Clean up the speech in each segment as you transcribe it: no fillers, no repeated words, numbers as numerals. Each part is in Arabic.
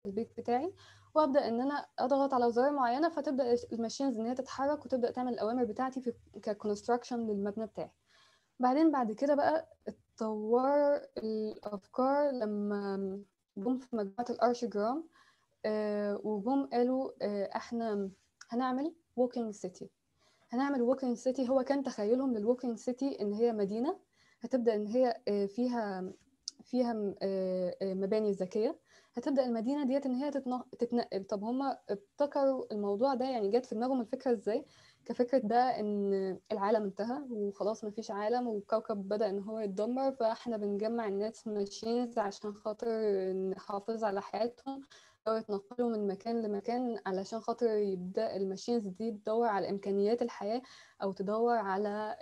البيت بتاعي، وابدا ان انا اضغط على زرار معينه فتبدا الماشينز ان هي تتحرك وتبدا تعمل الاوامر بتاعتي في ككونستراكشن للمبنى بتاعي. بعدين بعد كده بقى اتطور الافكار لما جم في مجموعه الارشيجرام، وجم قالوا احنا هنعمل ووكينج سيتي. هنعمل ووكينج سيتي، هو كان تخيلهم للووكينج سيتي ان هي مدينه هتبدا ان هي فيها مباني ذكيه. هتبدا المدينه ديت ان هي تتنقل. طب هم ابتكروا الموضوع ده، يعني جت في دماغهم الفكره ازاي؟ كفكره بقى ان العالم انتهى وخلاص مفيش عالم والكوكب بدا ان هو يتدمر، فاحنا بنجمع الناس في ماشينز عشان خاطر نحافظ على حياتهم أو يتنقلوا من مكان لمكان، علشان خاطر يبدأ الماشينز دي تدور على إمكانيات الحياة أو تدور على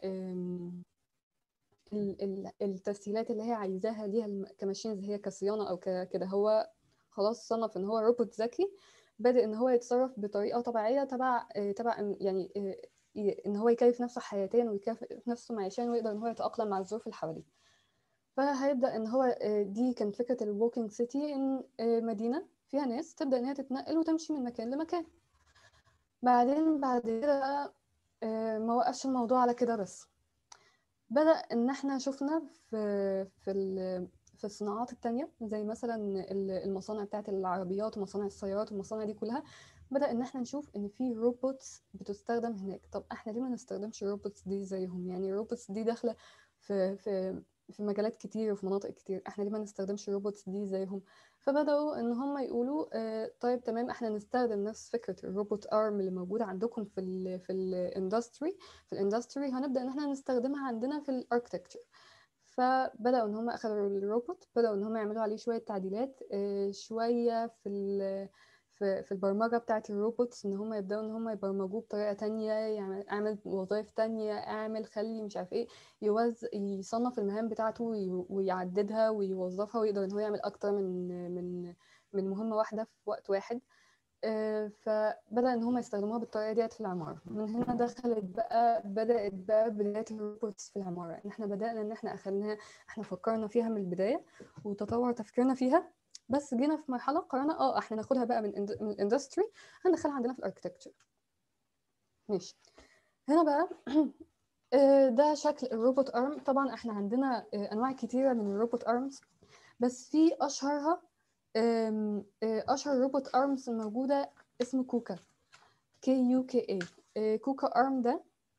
التسهيلات اللي هي عايزاها ليها كماشينز، هي كصيانة أو كده. هو خلاص صنف إن هو روبوت ذكي بدأ إن هو يتصرف بطريقة طبيعية تبع يعني إن هو يكيف نفسه حياتيا ويكيف نفسه معيشيا ويقدر إن هو يتأقلم مع الظروف اللي حواليه. فهيبدأ إن هو دي كانت فكرة الووكينج سيتي، إن مدينة فيها ناس تبدأ إن هي تتنقل وتمشي من مكان لمكان. بعدين بعد كده بقى ما وقفش الموضوع على كده بس، بدأ إن إحنا شفنا في الصناعات التانية زي مثلا المصانع بتاعت العربيات ومصانع السيارات والمصانع دي كلها. بدأ إن إحنا نشوف إن في روبوتس بتستخدم هناك. طب إحنا ليه ما نستخدمش الروبوتس دي زيهم؟ يعني الروبوتس دي داخلة في مجالات كتير وفي مناطق كتير، إحنا ليه ما نستخدمش الروبوتس دي زيهم؟ فبدأوا إن هم يقولوا طيب تمام، إحنا نستخدم نفس فكرة الروبوت أرم اللي موجودة عندكم في الاندستري هنبدأ ان احنا نستخدمها عندنا في الاركتكتشر. فبدأوا ان هم اخذوا الروبوت، بدأوا ان هم يعملوا عليه شوية تعديلات، شوية في البرمجة بتاعة الروبوتس، ان هم يبدأوا ان هم يبرمجوه بطريقة تانية، يعني اعمل وظائف تانية، خلي مش عارف ايه، يصنف المهام بتاعته ويعددها ويوظفها ويقدر ان هو يعمل اكتر من مهمة واحدة في وقت واحد. فبدأ إن هم يستخدموها بالطريقة ديت في العمارة. من هنا بدأت بقى بداية الروبوتس في العمارة، إن إحنا بدأنا إن إحنا أخدناها، إحنا فكرنا فيها من البداية وتطور تفكيرنا فيها، بس جينا في مرحلة قررنا إحنا ناخدها بقى من الاندستري، هندخلها عندنا في الاركتكتشر. ماشي. هنا بقى ده شكل الروبوت أرم. طبعا إحنا عندنا أنواع كتيرة من الروبوت أرمز، بس في أشهرها أشهر روبوت أرمز الموجودة اسمه كوكا، KUKA. كوكا أرم ده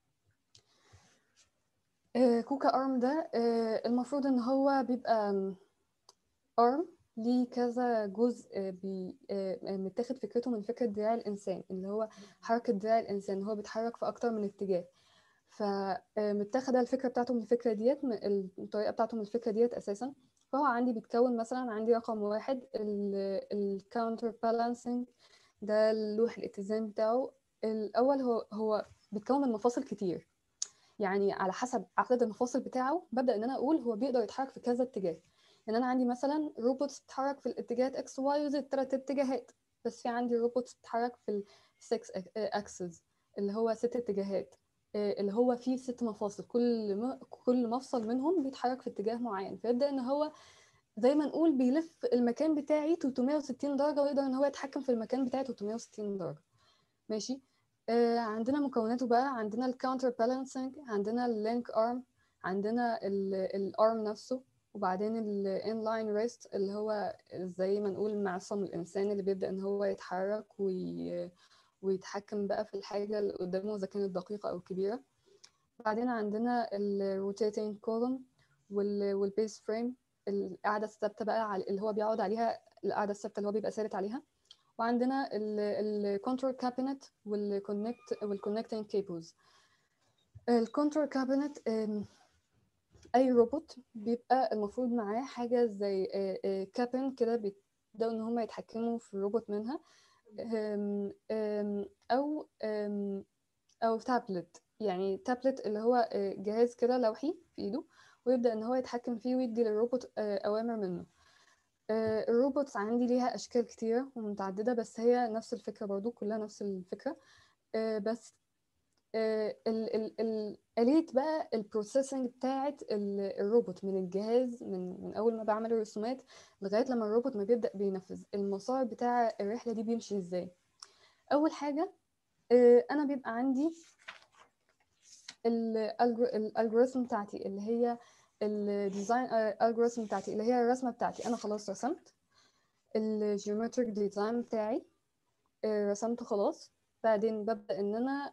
المفروض إن هو بيبقى أرم ليه كذا جزء، متاخد فكرته من فكرة دراع الإنسان، اللي هو حركة دراع الإنسان، هو بيتحرك في أكتر من اتجاه. فمتاخدة الفكرة بتاعته من الفكرة ديت، الطريقة بتاعته من الفكرة ديت أساسا. فهو عندي بيتكون مثلا، عندي رقم 1 الكاونتر بالانسنج، ده اللوح الاتزان بتاعه. الأول هو بيتكون من مفاصل كتير، يعني على حسب عدد المفاصل بتاعه ببدأ إن أنا أقول هو بيقدر يتحرك في كذا اتجاه. يعني أنا عندي مثلا روبوتس بتتحرك في الاتجاهات X Y وZ 3 اتجاهات، بس في عندي روبوتس بتتحرك في السكس أكسس اللي هو 6 اتجاهات، اللي هو فيه 6 مفاصل، كل مفصل منهم بيتحرك في اتجاه معين، فيبدأ إن هو زي ما نقول بيلف المكان بتاعي 360 درجة ويقدر إن هو يتحكم في المكان بتاعي 360 درجة. ماشي. عندنا مكوناته بقى، عندنا الكاونتر بالانسنج، عندنا اللينك ارم، عندنا الارم نفسه، وبعدين الانلاين ريست اللي هو زي ما نقول معصم الانسان اللي بيبدأ ان هو يتحرك ويتحكم بقى في الحاجة اللي قدامه اذا كانت دقيقة او كبيرة. بعدين عندنا الروتيتنج كولوم والبيس فريم، القاعدة الثابتة بقى اللي هو بيقعد عليها، القاعدة الثابتة اللي هو بيبقى ثابت عليها. وعندنا الكنترول كابينت والكونكتنج كيبلز. الكنترول كابينت اي روبوت بيبقى المفروض معاه حاجه زي كابين كده، بيبداوا ان هم يتحكموا في الروبوت منها، او او تابلت. يعني تابلت اللي هو جهاز كده لوحي في ايده، ويبدا ان هو يتحكم فيه ويدي للروبوت اوامر منه. الروبوتس عندي ليها أشكال كتيرة ومتعددة، بس هي نفس الفكرة برضو، كلها نفس الفكرة. بس آلية بقى البروسيسنج بتاعت الروبوت من الجهاز، من أول ما بعمل الرسومات لغاية لما الروبوت ما بيبدأ بينفذ. المسار بتاع الرحلة دي بيمشي ازاي؟ أول حاجة أنا بيبقى عندي الالجوريثم بتاعتي اللي هي الديزاين الجوريثم بتاعتي اللي هي الرسمة بتاعتي. أنا خلاص رسمت الجيومتريك ديزاين بتاعي، رسمته خلاص. بعدين ببدأ إن أنا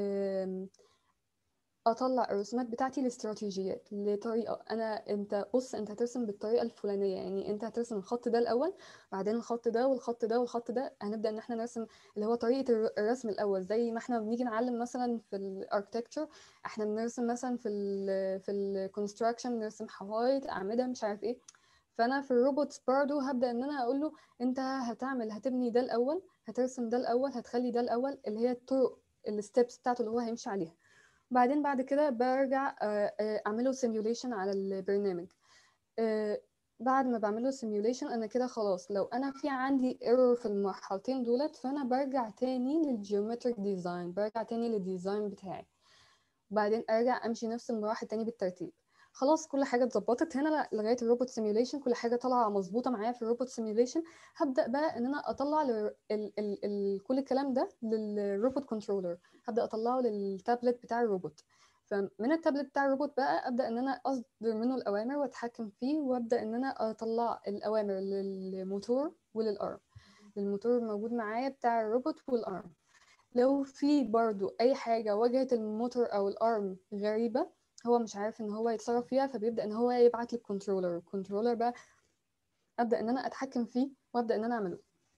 اطلع الرسومات بتاعتي لاستراتيجيات، لطريقه. انت بص، انت هترسم بالطريقه الفلانيه، يعني انت هترسم الخط ده الاول، بعدين الخط ده والخط ده والخط ده. هنبدا ان احنا نرسم اللي هو طريقه الرسم الاول، زي ما احنا بنيجي نعلم مثلا في الاركتكتشر، احنا بنرسم مثلا في الكونستراكشن بنرسم حوايط، اعمده، مش عارف ايه. فانا في الروبوتس برضو هبدا ان انا اقول له انت هتبني ده الاول، هترسم ده الاول، هتخلي ده الاول، اللي هي الطرق الستبس بتاعته اللي هو هيمشي عليها. بعدين بعد كده برجع اعمله سيميوليشن على البرنامج. بعد ما بعمله سيميوليشن انا كده خلاص، لو انا في عندي ايرور في المرحلتين دولت، فانا برجع تاني للجيومتريك ديزاين، برجع تاني للديزاين بتاعي، وبعدين ارجع امشي نفس المراحل تاني بالترتيب. خلاص كل حاجه اتظبطت هنا لغايه الروبوت سيميوليشن، كل حاجه طالعه مظبوطه معايا في الروبوت سيميوليشن. هبدا بقى ان انا اطلع كل الكلام ده للروبوت كنترولر، هبدا اطلعه للتابلت بتاع الروبوت. فمن التابلت بتاع الروبوت بقى ابدا ان انا اصدر منه الاوامر واتحكم فيه، وابدا ان انا اطلع الاوامر للموتور وللارم. الموتور موجود معايا بتاع الروبوت والارم. لو في برضو اي حاجه واجهت الموتور او الارم غريبه، هو مش عارف ان هو يتصرف فيها، فبيبدا ان هو يبعت للكنترولر. الكنترولر بقى ابدا ان انا اتحكم فيه وابدا ان انا اعمله.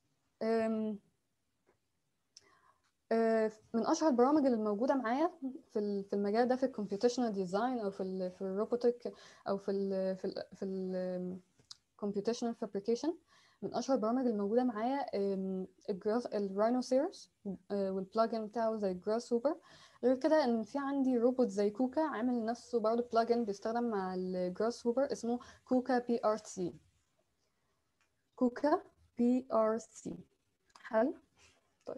من اشهر البرامج اللي موجوده معايا في المجال ده، في الكمبيوتيشنال ديزاين او في الروبوتك او في الكمبيوتيشنال فابريكيشن، من اشهر البرامج الموجوده معايا الراينوسيرس والبلاجن بتاعه زي جراس هوبر. غير كده ان في عندي روبوت زي كوكا عامل نفسه برضه بلاجن بيستخدم مع الجراس هوبر، اسمه كوكا بي ار سي. كوكا بي ار سي. حلو. طيب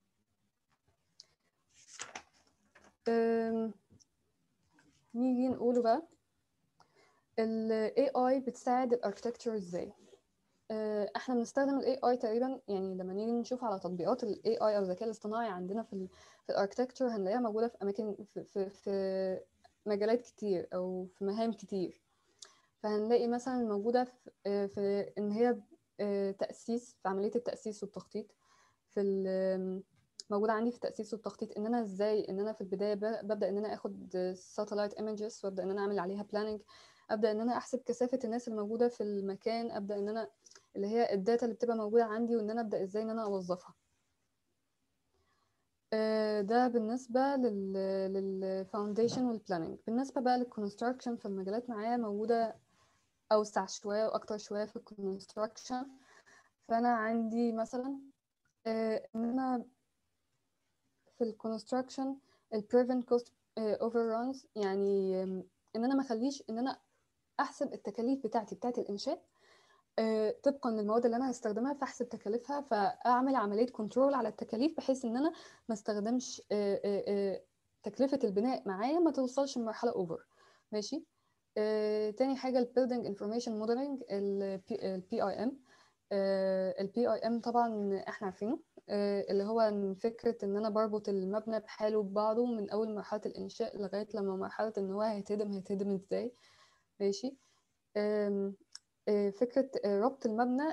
نيجي نقوله بقى ال AI بتساعد الاركتكتشر ازاي. احنا بنستخدم ال AI تقريبا، يعني لما نيجي نشوف على تطبيقات ال AI او الذكاء الاصطناعي عندنا في الاركتكتشر، هنلاقيها موجودة في اماكن في مجالات كتير او في مهام كتير. فهنلاقي مثلا موجودة في ان هي تأسيس، في عملية التأسيس والتخطيط. موجودة عندي في التأسيس والتخطيط، ان انا ازاي ان انا في البداية ببدأ ان انا اخد ساتلايت ايمجز وابدأ ان انا اعمل عليها بلاننج، ابدأ ان انا احسب كثافة الناس الموجودة في المكان، ابدأ ان انا اللي هي الداتا اللي بتبقى موجودة عندي، وان انا ابدأ ازاي ان انا اوظفها. ده بالنسبة للفاونديشن والبلاننج. بالنسبة بقى للكونستراكشن، في المجالات معايا موجودة أوسع شوية وأكتر شوية في الكونستراكشن. فأنا عندي مثلا إن أنا في الكونستراكشن البريفنت كوست overruns، يعني إن أنا ما أخليش إن أنا أحسب التكاليف بتاعت الإنشاء طبقا للمواد اللي انا هستخدمها، فاحسب تكاليفها، فاعمل عمليه كنترول على التكاليف، بحيث ان انا ما استخدمش تكلفه البناء معايا ما توصلش لمرحله اوفر. ماشي. تاني حاجه البيلدينج انفورميشن موديلنج، البي اي ام. البي اي ام طبعا احنا عارفينه، اللي هو فكره ان انا بربط المبنى بحاله ببعضه من اول مرحله الانشاء لغايه لما مرحله ان هو هيتهدم ازاي. ماشي. فكرة ربط المبنى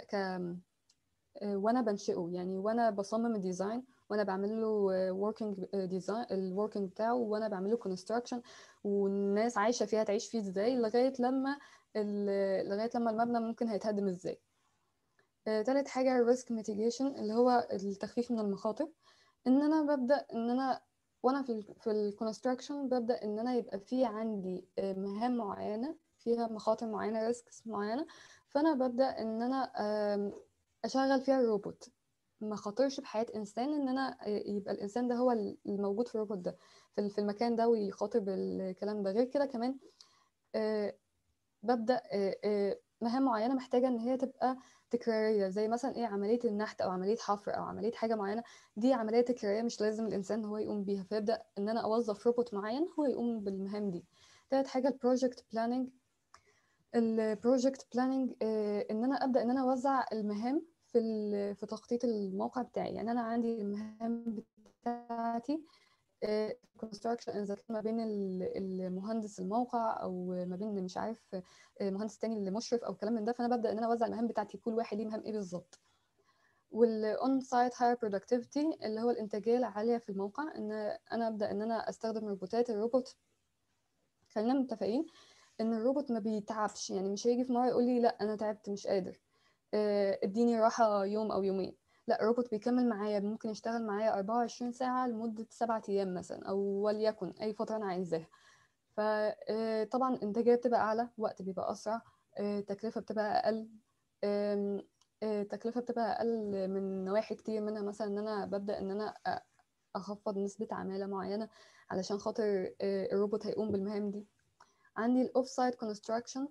وانا بنشئه، يعني وانا بصمم الديزاين، وانا بعمل له working ديزاين، الوركينج بتاعه، وانا بعمل له construction، والناس عايشة فيها تعيش فيه ازاي لغاية لما المبنى ممكن هيتهدم ازاي. تالت حاجة الريسك ميتيجيشن، اللي هو التخفيف من المخاطر. ان انا ببدأ ان انا وانا في الكونستراكشن ببدأ ان انا يبقى في عندي مهام معينة فيها مخاطر معينة، ريسكس معينة، فانا ببدأ ان انا اشغل فيها الروبوت، ما خاطرش بحياة انسان، ان انا يبقى الانسان ده هو الموجود في الروبوت ده في المكان ده ويخاطر بالكلام ده. غير كده كمان ببدأ مهام معينة محتاجة إن هي تبقى تكرارية، زي مثلا إيه عملية النحت أو عملية حفر أو عملية حاجة معينة، دي عملية تكرارية مش لازم الإنسان هو يقوم بيها، فيبدأ إن أنا أوظف روبوت معين هو يقوم بالمهام دي. تالت حاجة البروجكت بلاننج. البروجكت بلاننج إن أنا أبدأ إن أنا أوزع المهام في تخطيط الموقع بتاعي. يعني أنا عندي المهام بتاعتي كونستراكشن، اذا كان ما بين المهندس الموقع او ما بين مش عارف مهندس تاني اللي مشرف او كلام من ده، فانا ببدا ان انا اوزع المهام بتاعتي، كل واحد ليه مهام ايه بالظبط. والاون سايت هاير برودكتيفيتي اللي هو الانتاجيه العاليه في الموقع، ان انا ابدا ان انا استخدم روبوتات. الروبوت خلينا متفقين ان الروبوت ما بيتعبش، يعني مش هيجي في مره يقول لي لا انا تعبت مش قادر اديني راحه يوم او يومين. لا، الروبوت بيكمل معايا، ممكن يشتغل معايا 24 ساعة لمدة 7 أيام مثلا، أو وليكن أي فترة أنا عايزاها. فطبعا الإنتاجية بتبقى أعلى، وقت بيبقى أسرع، تكلفة بتبقى أقل. آم، تكلفة بتبقى أقل من نواحي كتير، منها مثلا إن أنا ببدأ إن أنا أخفض نسبة عمالة معينة علشان خاطر الروبوت هيقوم بالمهام دي. عندي الأوف سايت كونستراكشن.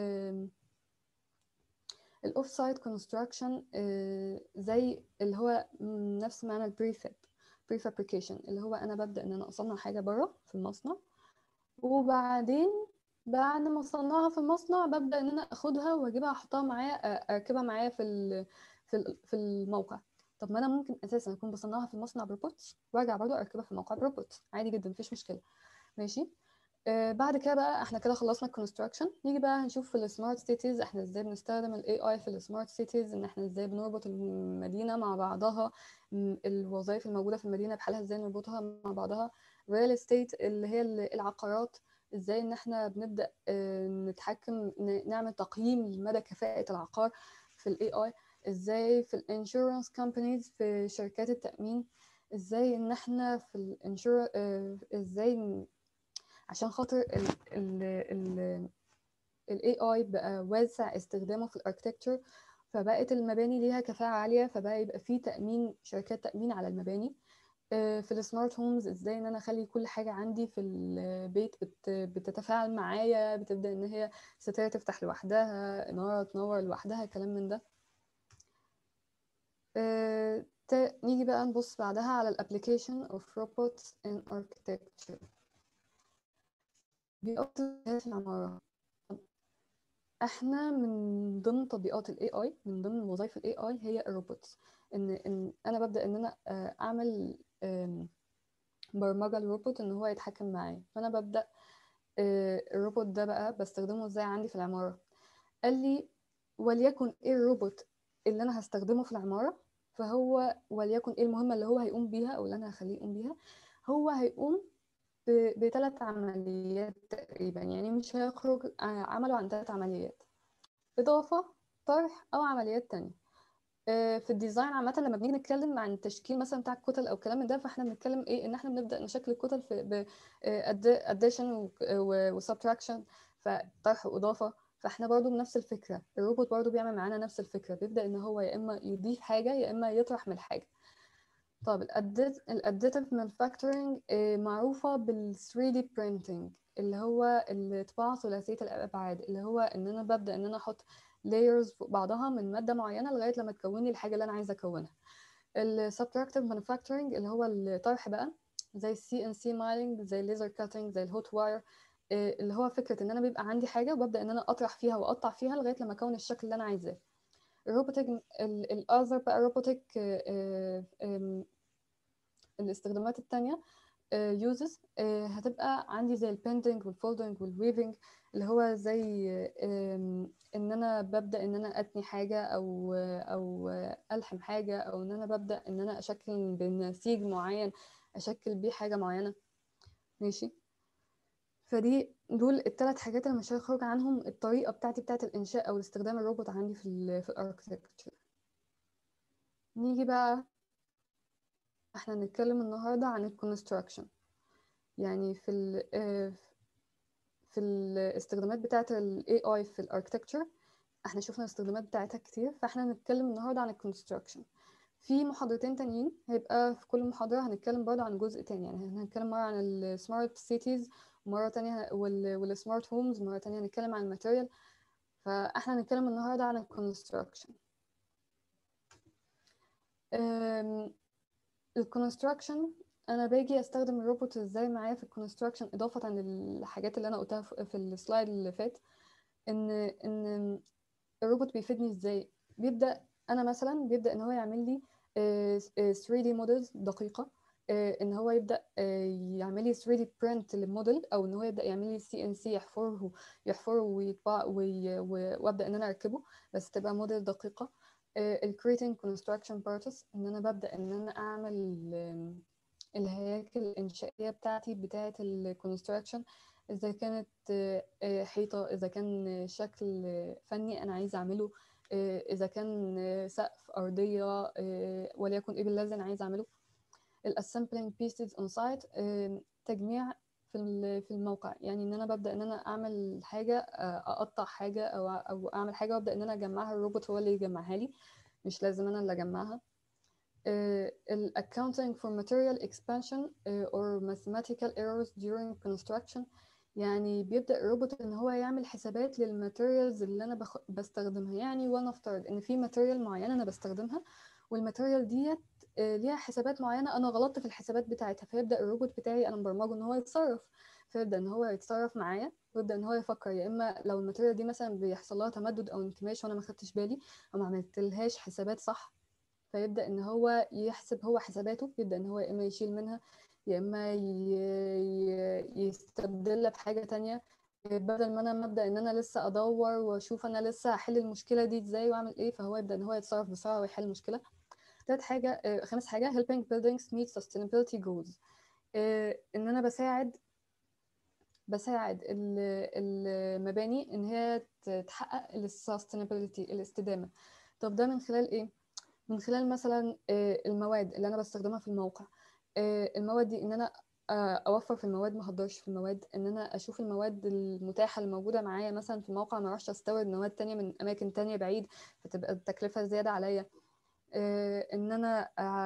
الاوف سايت كونستراكشن زي اللي هو نفس معنى البريفاب، بريفابريكيشن، اللي هو انا ببدا ان انا اصنع حاجه بره في المصنع، وبعدين بعد ما اصنعها في المصنع ببدا ان انا اخدها واجيبها احطها معايا، اركبها معايا في الموقع. طب ما انا ممكن اساسا اكون بصنعها في المصنع بروبوتس وارجع برضه اركبها في الموقع بروبوتس عادي جدا، مفيش مشكله. ماشي. بعد كده بقى احنا كده خلصنا الكونستراكشن، نيجي بقى هنشوف في السمارت سيتيز احنا ازاي بنستخدم الاي اي في السمارت سيتيز، ان احنا ازاي بنربط المدينه مع بعضها، الوظائف الموجوده في المدينه بحالها ازاي نربطها مع بعضها. ريال استيت اللي هي العقارات، ازاي ان احنا بنبدا نتحكم، نعمل تقييم لمدى كفاءه العقار في الاي اي. ازاي في الانشورنس كومبانيز، في شركات التامين، ازاي ان احنا في الانشور ازاي عشان خاطر ال AI بقى واسع استخدامه في الاركتكتشر، فبقت المباني ليها كفاءة عالية، فبقى يبقى فيه تأمين، شركات تأمين على المباني. في السمارت هومز ازاي ان انا اخلي كل حاجة عندي في البيت بتتفاعل معايا، بتبدأ ان هي ستاير تفتح لوحدها، انارة تنور لوحدها، كلام من ده. نيجي بقى نبص بعدها على الابليكيشن of robots in architecture. بيقصد في العمارة. احنا من ضمن تطبيقات الاي اي، من ضمن وظائف الاي اي هي الروبوتس. ان انا ببدا ان انا اعمل برمجه للروبوت ان هو يتحكم معايا. فانا ببدا الروبوت ده بقى بستخدمه ازاي عندي في العماره. قال لي وليكن ايه الروبوت اللي انا هستخدمه في العماره، فهو وليكن ايه المهمه اللي هو هيقوم بيها او اللي انا هخليه يقوم بيها. هو هيقوم بثلاث عمليات تقريبا، يعني مش هيخرج عمله عن ثلاث عمليات: إضافة، طرح، أو عمليات تانية. في الديزاين عامة لما بنيجي نتكلم عن التشكيل مثلا بتاع الكتل أو كلام من ده، فاحنا بنتكلم إيه، إن احنا بنبدأ نشكل الكتل في addition وsubtraction، فطرح وإضافة. فاحنا برضو بنفس الفكرة، الروبوت برضو بيعمل معانا نفس الفكرة، بيبدأ إن هو يا إما يضيف حاجة يا إما يطرح من الحاجة. طب الاديتيف مانيفاكتورنج معروفة بال 3D printing، اللي هو الطباعة ثلاثية الأبعاد، اللي هو إن أنا ببدأ إن أنا أحط layers فوق بعضها من مادة معينة لغاية لما تكون لي الحاجة اللي أنا عايزة أكونها. ال subtractive manufacturing اللي هو الطرح بقى، زي CNC milling، زي laser cutting، زي الهوت واير، اللي هو فكرة إن أنا بيبقى عندي حاجة وببدأ إن أنا أطرح فيها وأقطع فيها لغاية لما أكون الشكل اللي أنا عايزاه. الروبوتك الأذر بقى روبوتك الاستخدامات التانية uses هتبقى عندي زي البيندنج والفولدنج والويفنج، اللي هو زي ان انا ببدأ ان انا اتني حاجة او الحم حاجة، او ان انا ببدأ ان انا اشكل بنسيج معين اشكل بيه حاجة معينة. ماشي. دول الثلاث حاجات اللي مش هيخرج عنهم الطريقة بتاعتي بتاعت الانشاء او استخدام الروبوت عندي في الاركتكتشر. نيجي بقى احنا نتكلم النهاردة عن الكونستراكشن. يعني في الاستخدامات بتاعة ال AI في الاركتكتشر احنا شفنا الاستخدامات بتاعتها كتير، فاحنا هنتكلم النهاردة عن الكونستراكشن. في محاضرتين تانيين هيبقى في كل محاضرة هنتكلم برضه عن جزء تاني، يعني هنتكلم مرة عن السمارت سيتيز، ومرة تانية والسمارت هومز، ومرة تانية هنتكلم عن الماتيريال. فاحنا هنتكلم النهارده عن الكونستراكشن. الكونستراكشن انا باجي استخدم الروبوت ازاي معايا في الكونستراكشن، اضافه للحاجات اللي انا قلتها في السلايد اللي فات. ان الروبوت بيفيدني ازاي. انا مثلا بيبدا ان هو يعمل لي 3D موديلز دقيقه، ان هو يبدا يعمل لي 3D برنت للموديل، او ان هو يبدا يعمل لي CNC يحفره ويطبع وابدا ان انا اركبه، بس تبقى موديل دقيقه. الكريتنج كونستراكشن بارتس، ان انا ببدا ان انا اعمل الهياكل الانشائيه بتاعه الكونستراكشن، اذا كانت حيطه، اذا كان شكل فني انا عايزه اعمله، اذا كان سقف ارضيه، وليكن ايه باللازم انا عايزه اعمله. الاسمبلينج بيسز اون سايت، تجميع في الموقع، يعني ان انا ببدا ان انا اعمل حاجه، اقطع حاجه او اعمل حاجه وابدا ان انا اجمعها، الروبوت هو اللي يجمعها لي، مش لازم انا اللي اجمعها. ال accounting for material expansion or mathematical errors during construction، يعني بيبدأ الروبوت ان هو يعمل حسابات للماتيريالز اللي انا بستخدمها. يعني ولنفترض ان في ماتيريال معينة انا بستخدمها، والماتيريال ديت ليها حسابات معينة انا غلطت في الحسابات بتاعتها، فيبدأ الروبوت بتاعي انا مبرمجه ان هو يتصرف، فيبدأ ان هو يتصرف معايا، ويبدأ ان هو يفكر، يا اما لو الماتيريال دي مثلا بيحصل لها تمدد او انكماش وانا ما خدتش بالي او ما عملتلهاش حسابات صح، فيبدأ ان هو يحسب هو حساباته، يبدأ ان هو يا اما يشيل منها، يا اما يستبدلها بحاجة تانية، بدل ما انا مبدأ ان انا لسه ادور واشوف انا لسه هحل المشكلة دي ازاي واعمل ايه، فهو يبدأ ان هو يتصرف بسرعة ويحل المشكلة. خامس حاجة helping buildings meet sustainability goals، ان انا بساعد المباني ان هي تحقق السستينابيلتي، الاستدامة. طب ده من خلال ايه؟ من خلال مثلا المواد اللي انا بستخدمها في الموقع. المواد دي ان انا اوفر في المواد، ما اهدرش في المواد، ان انا اشوف المواد المتاحه الموجوده معايا مثلا في الموقع، ما اروحش استورد مواد تانية من اماكن تانية بعيد فتبقى التكلفه زياده عليا. ان انا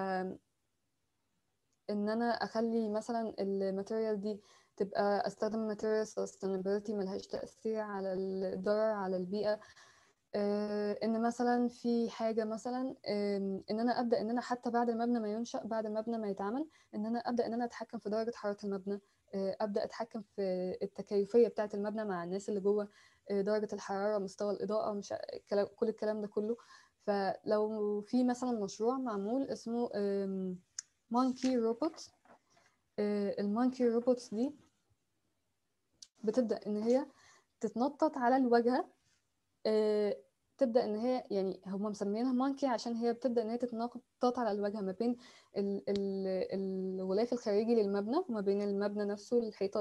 اخلي مثلا الماتيريال دي تبقى استخدم ماتيريال sustainability ملهاش تاثير على الضرر على البيئه. ان مثلا في حاجه مثلا، ان انا ابدا ان انا حتى بعد المبنى ما ينشا، بعد المبنى ما يتعمل، ان انا ابدا ان انا اتحكم في درجه حراره المبنى، ابدا اتحكم في التكيفيه بتاعه المبنى مع الناس اللي جوه، درجه الحراره، مستوى الاضاءه، مش كل الكلام ده كله. فلو في مثلا مشروع معمول اسمه مونكي روبوت، المونكي روبوتس دي بتبدا ان هي تتنطط على الواجهه، آه، تبدا ان هي، يعني هم مسمينها مونكي عشان هي بتبدا ان هي تتنطط على الواجهه ما بين الغلاف الخارجي للمبنى وما بين المبنى نفسه، الحيطه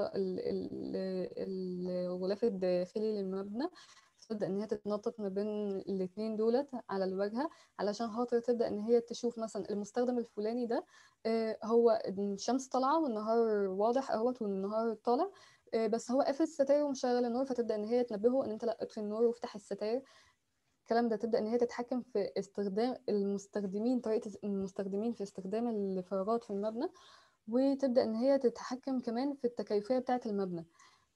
الغلاف الداخلي للمبنى، تبدا ان هي تتنطط ما بين الاثنين دولت على الواجهه، علشان خاطر تبدا ان هي تشوف مثلا المستخدم الفلاني ده، هو الشمس طالعه والنهار واضح اهوت والنهار طالع، بس هو قافل الستاير ومشغل النور، فتبدا ان هي تنبهه ان انت لا اطفي النور وافتح الستاير. الكلام ده تبدا ان هي تتحكم في استخدام المستخدمين، طريقه المستخدمين في استخدام الفراغات في المبنى، وتبدا ان هي تتحكم كمان في التكيفيه بتاعه المبنى.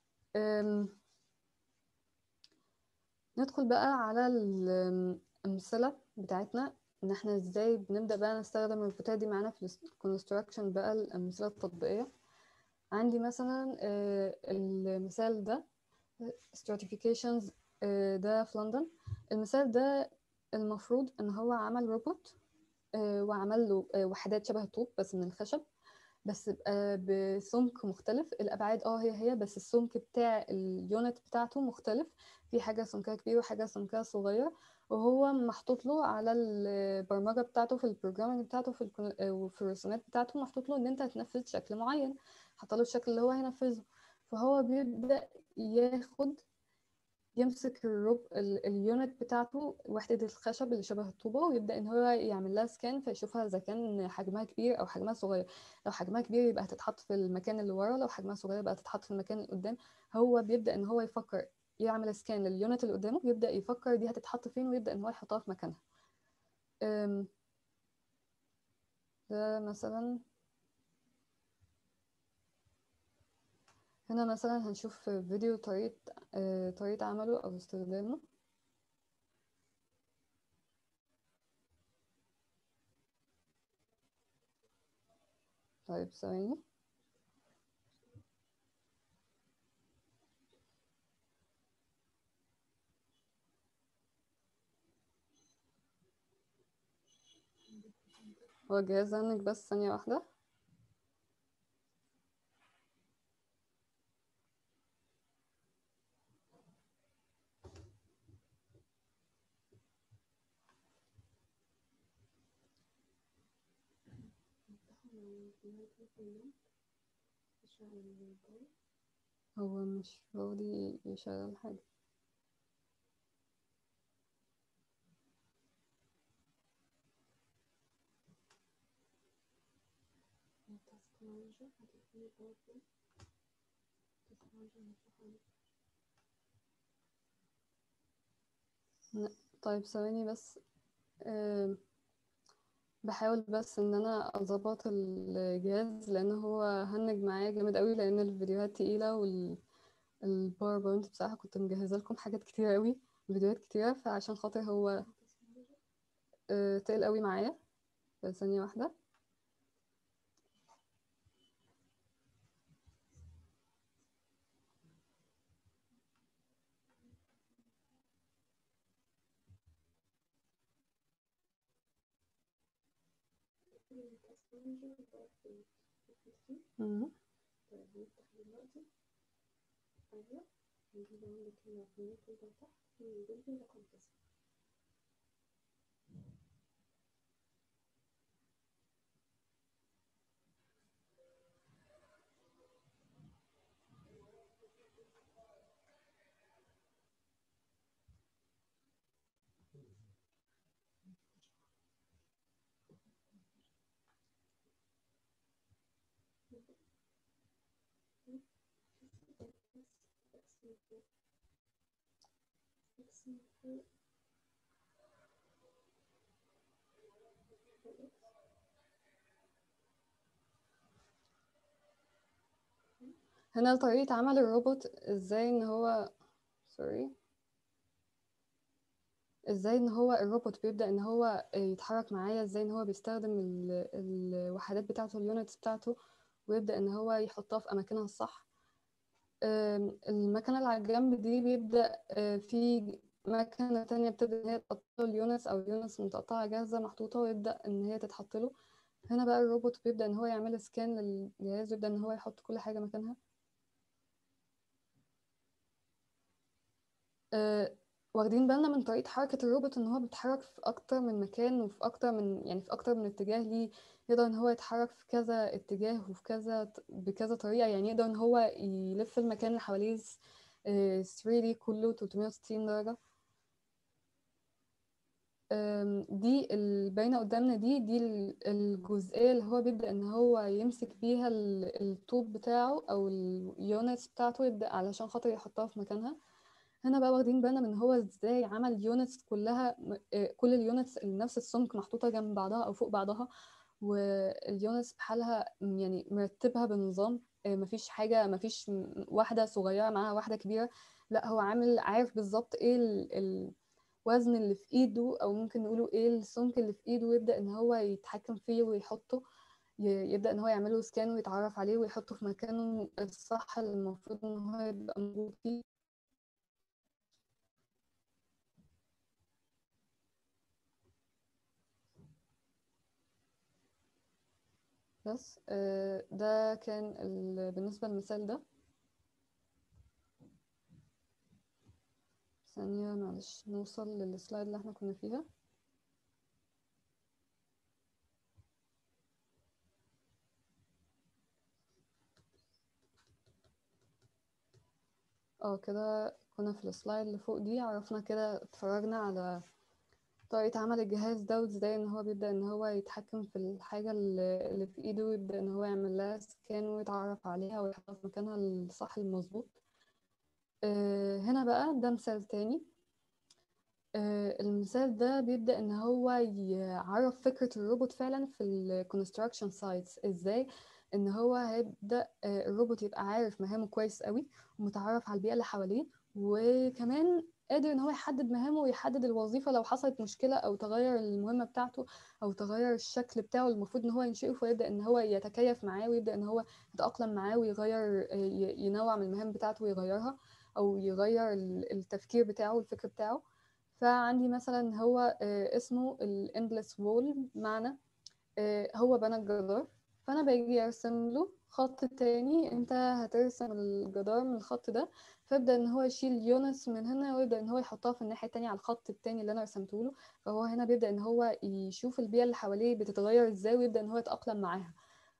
ندخل بقى على الامثله بتاعتنا، ان احنا ازاي بنبدا بقى نستخدم الروبوتات دي معانا في الكونستراكشن، بقى الامثله التطبيقيه. عندي مثلا المثال ده stratifications، ده في لندن. المثال ده المفروض ان هو عمل روبوت، وعمل له وحدات شبه الطوب بس من الخشب، بس بسمك مختلف، الابعاد هي بس السمك بتاع اليونت بتاعته مختلف، في حاجه سمكها كبير وحاجه سمكها صغير، وهو محطوط له على البرمجه بتاعته في البروجرامينج بتاعته وفي الرسومات بتاعته محطوط له ان انت هتنفذ شكل معين، حط له الشكل اللي هو هينفذه. فهو بيبدا يمسك اليونت بتاعته، وحدة الخشب اللي شبه الطوبة، ويبدأ إن هو يعمل لها سكان فيشوفها إذا كان حجمها كبير أو حجمها صغير. لو حجمها كبير يبقى هتتحط في المكان اللي ورا، لو حجمها صغير يبقى هتتحط في المكان اللي قدام. هو بيبدأ إن هو يفكر، يعمل سكان لليونت اللي قدامه، يبدأ يفكر دي هتتحط فين، ويبدأ إن هو يحطها في مكانها. ده مثلا، هنا مثلا هنشوف فيديو طريقة عمله أو استخدامه. طيب ثواني. هو الجهاز عنك بس ثانية واحدة. هو مش راضي يشغل حاجة. لا. طيب ثواني بس. أه بحاول بس ان انا اظبط الجهاز لان هو هنج معايا جامد قوي لان الفيديوهات تقيلة والباوربوينت بصراحة كنت مجهزة لكم حاجات كتير قوي، فيديوهات كتيرة، فعشان خاطر هو تقل قوي معايا. ثانية واحدة. مم. هنا طريقة عمل الروبوت ازاي ان هو سوري ازاي ان هو الروبوت بيبدأ ان هو يتحرك معايا، ازاي ان هو بيستخدم الوحدات بتاعته، اليونتس بتاعته، ويبدأ ان هو يحطها في اماكنها الصح. المكنة اللي على الجنب دي بيبدأ في مكنة تانية بتبدأ ان هي تقطع له اليونتس، او اليونتس متقطعة جاهزة محطوطة ويبدأ ان هي تتحط له. هنا بقى الروبوت بيبدأ ان هو يعمل سكان للجهاز، ويبدأ ان هو يحط كل حاجة مكانها. آه، واخدين بالنا من طريقة حركة الروبوت ان هو بيتحرك في اكتر من مكان وفي اكتر من يعني في اكتر من اتجاه ليه. يقدر ان هو يتحرك في كذا اتجاه وفي بكذا طريقة، يعني يقدر ان هو يلف المكان اللي حواليه 3D كله 360 درجة. دي الباينة قدامنا دي الجزئية اللي هو بيبدأ ان هو يمسك بيها الطوب بتاعه او اليونتس بتاعته، يبدأ علشان خاطر يحطها في مكانها. هنا بقى واخدين بالنا من هو ازاي عمل يونتس كلها، كل اليونتس نفس السمك محطوطة جنب بعضها او فوق بعضها، واليونتس بحالها يعني مرتبها بنظام. مفيش حاجة، مفيش واحدة صغيرة معاها واحدة كبيرة. لا، هو عارف بالظبط ايه الوزن اللي في ايده، او ممكن نقوله ايه السمك اللي في ايده، ويبدأ ان هو يتحكم فيه ويحطه. يبدأ ان هو يعمله سكان ويتعرف عليه ويحطه في مكانه الصح اللي المفروض ان هو يبقى موجود فيه. بس ده كان بالنسبة للمثال ده. ثانية معلش نوصل للسلايد اللي احنا كنا فيها. كده كنا في السلايد اللي فوق دي، عرفنا كده، اتفرجنا على طريقة عمل الجهاز ده، وازاي ان هو بيبدأ ان هو يتحكم في الحاجة اللي في ايده، ويبدأ ان هو يعمل لها سكان ويتعرف عليها ويحطها في مكانها الصح المظبوط. هنا بقى ده مثال تاني. المثال ده بيبدأ ان هو يعرف فكرة الروبوت فعلا في الكونستراكشن سايتس. ازاي ان هو هيبدأ الروبوت يبقى عارف مهامه كويس قوي، ومتعرف على البيئة اللي حواليه، وكمان قادر ان هو يحدد مهامه ويحدد الوظيفه لو حصلت مشكله او تغير المهمه بتاعته او تغير الشكل بتاعه المفروض ان هو ينشئه، فيبدا ان هو يتكيف معاه ويبدا ان هو يتاقلم معاه ويغير ينوع من المهام بتاعته ويغيرها او يغير التفكير بتاعه الفكر بتاعه. فعندي مثلا هو اسمه الاندلس وول، معنى هو بنى الجدار، فانا باجي ارسم له خط تاني، انت هترسم الجدار من الخط ده، فيبدا ان هو يشيل يونس من هنا ويبدا ان هو يحطها في الناحيه التانيه على الخط التاني اللي انا رسمته له. فهو هنا بيبدا ان هو يشوف البيئه اللي حواليه بتتغير ازاي ويبدا ان هو يتاقلم معاها.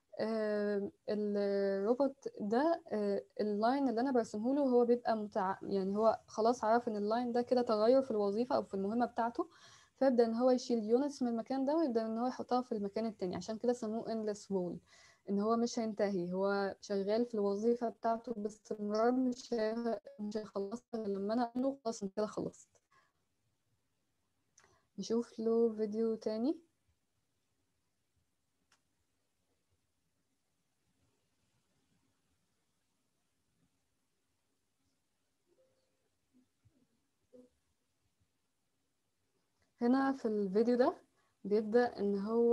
الروبوت ده اللاين اللي انا برسمه له هو بيبقى يعني هو خلاص عرف ان اللاين ده كده تغير في الوظيفه او في المهمه بتاعته، فيبدا ان هو يشيل يونتس من المكان ده ويبدا ان هو يحطها في المكان التاني، عشان كده سموه endless wall، ان هو مش هينتهي، هو شغال في الوظيفه بتاعته باستمرار، مش هيخلصها غير لما انا اقول له خلاص انت كده خلصت. نشوف له فيديو تاني. هنا في الفيديو ده بيبدأ ان هو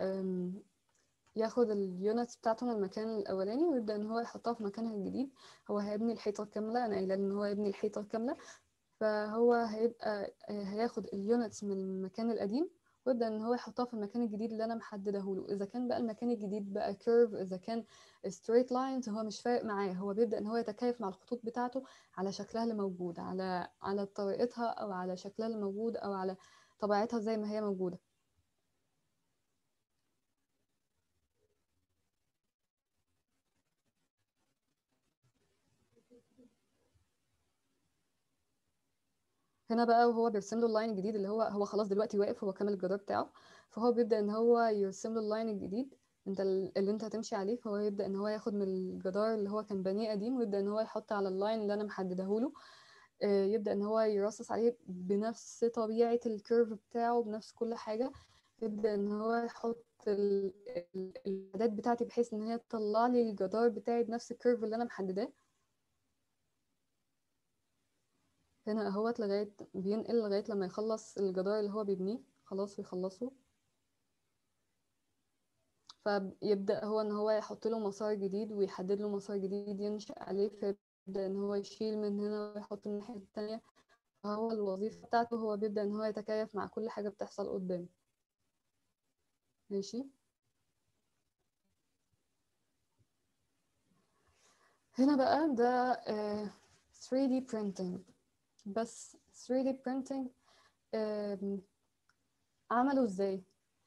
ياخد اليونتس بتاعته من المكان الاولاني ويبدا ان هو يحطها في مكانها الجديد. هو هيبني الحيطه كامله، انا قايله ان هو يبني الحيطه كامله، فهو هيبقى هياخد اليونتس من المكان القديم ويبدا ان هو يحطها في المكان الجديد اللي انا محدده له. اذا كان بقى المكان الجديد بقى كيرف، اذا كان ستريت لاينز، هو مش فارق معاه، هو بيبدا ان هو يتكيف مع الخطوط بتاعته على شكلها اللي موجود، على طريقتها او على شكلها اللي موجود او على طبيعتها زي ما هي موجوده. هنا بقى وهو بيرسم له اللاين الجديد اللي هو خلاص دلوقتي واقف، هو كامل الجدار بتاعه، فهو بيبدأ ان هو يرسم له اللاين الجديد اللي انت هتمشي عليه. فهو يبدأ ان هو ياخد من الجدار اللي هو كان بنيه قديم ويبدأ ان هو يحط على اللاين اللي انا محدده له، يبدأ ان هو يرصص عليه بنفس طبيعة الكيرف بتاعه بنفس كل حاجة. يبدأ ان هو يحط الاعداد بتاعتي بحيث ان هي تطلع لي الجدار بتاعي بنفس الكيرف اللي انا محدداه. هنا اهوت لغاية بينقل لغاية لما يخلص الجدار اللي هو بيبنيه خلاص ويخلصه، فيبدأ هو ان هو يحط له مسار جديد ويحدد له مسار جديد ينشأ عليه، فيبدأ ان هو يشيل من هنا ويحط من الناحية التانية. فهو الوظيفة بتاعته هو بيبدأ ان هو يتكيف مع كل حاجة بتحصل قدامه. ماشي. هنا بقى ده 3D printing. بس 3D printing عمله ازاي؟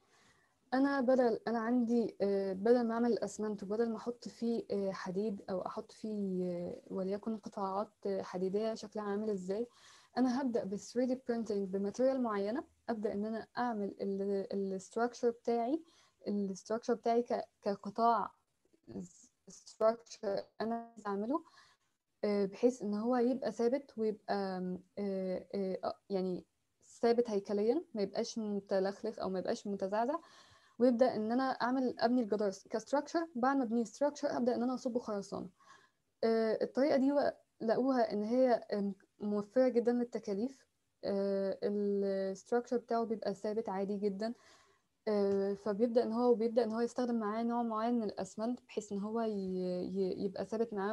انا عندي بدل ما اعمل الاسمنت وبدل ما احط فيه حديد او احط فيه وليكن قطاعات حديديه شكلها عامل ازاي، انا هبدا بال 3D printing بماتيريال معينه. ابدا ان انا اعمل الستراكشر بتاعي، كقطاع structure انا عايزة اعمله، بحيث ان هو يبقى ثابت ويبقى يعني ثابت هيكليا، ما يبقاش متلخلف او ما يبقاش متزعزع. ويبدا ان انا ابني الجدار كستراكشر. بعد ما ابني ستراكشر ابدا ان انا اصبه خرسانه. الطريقه دي لقوها ان هي موفره جدا للتكاليف. الستراكشر بتاعه بيبقى ثابت عادي جدا. بيبدا ان هو يستخدم معاه نوع معين من الاسمنت بحيث ان هو يبقى ثابت معاه،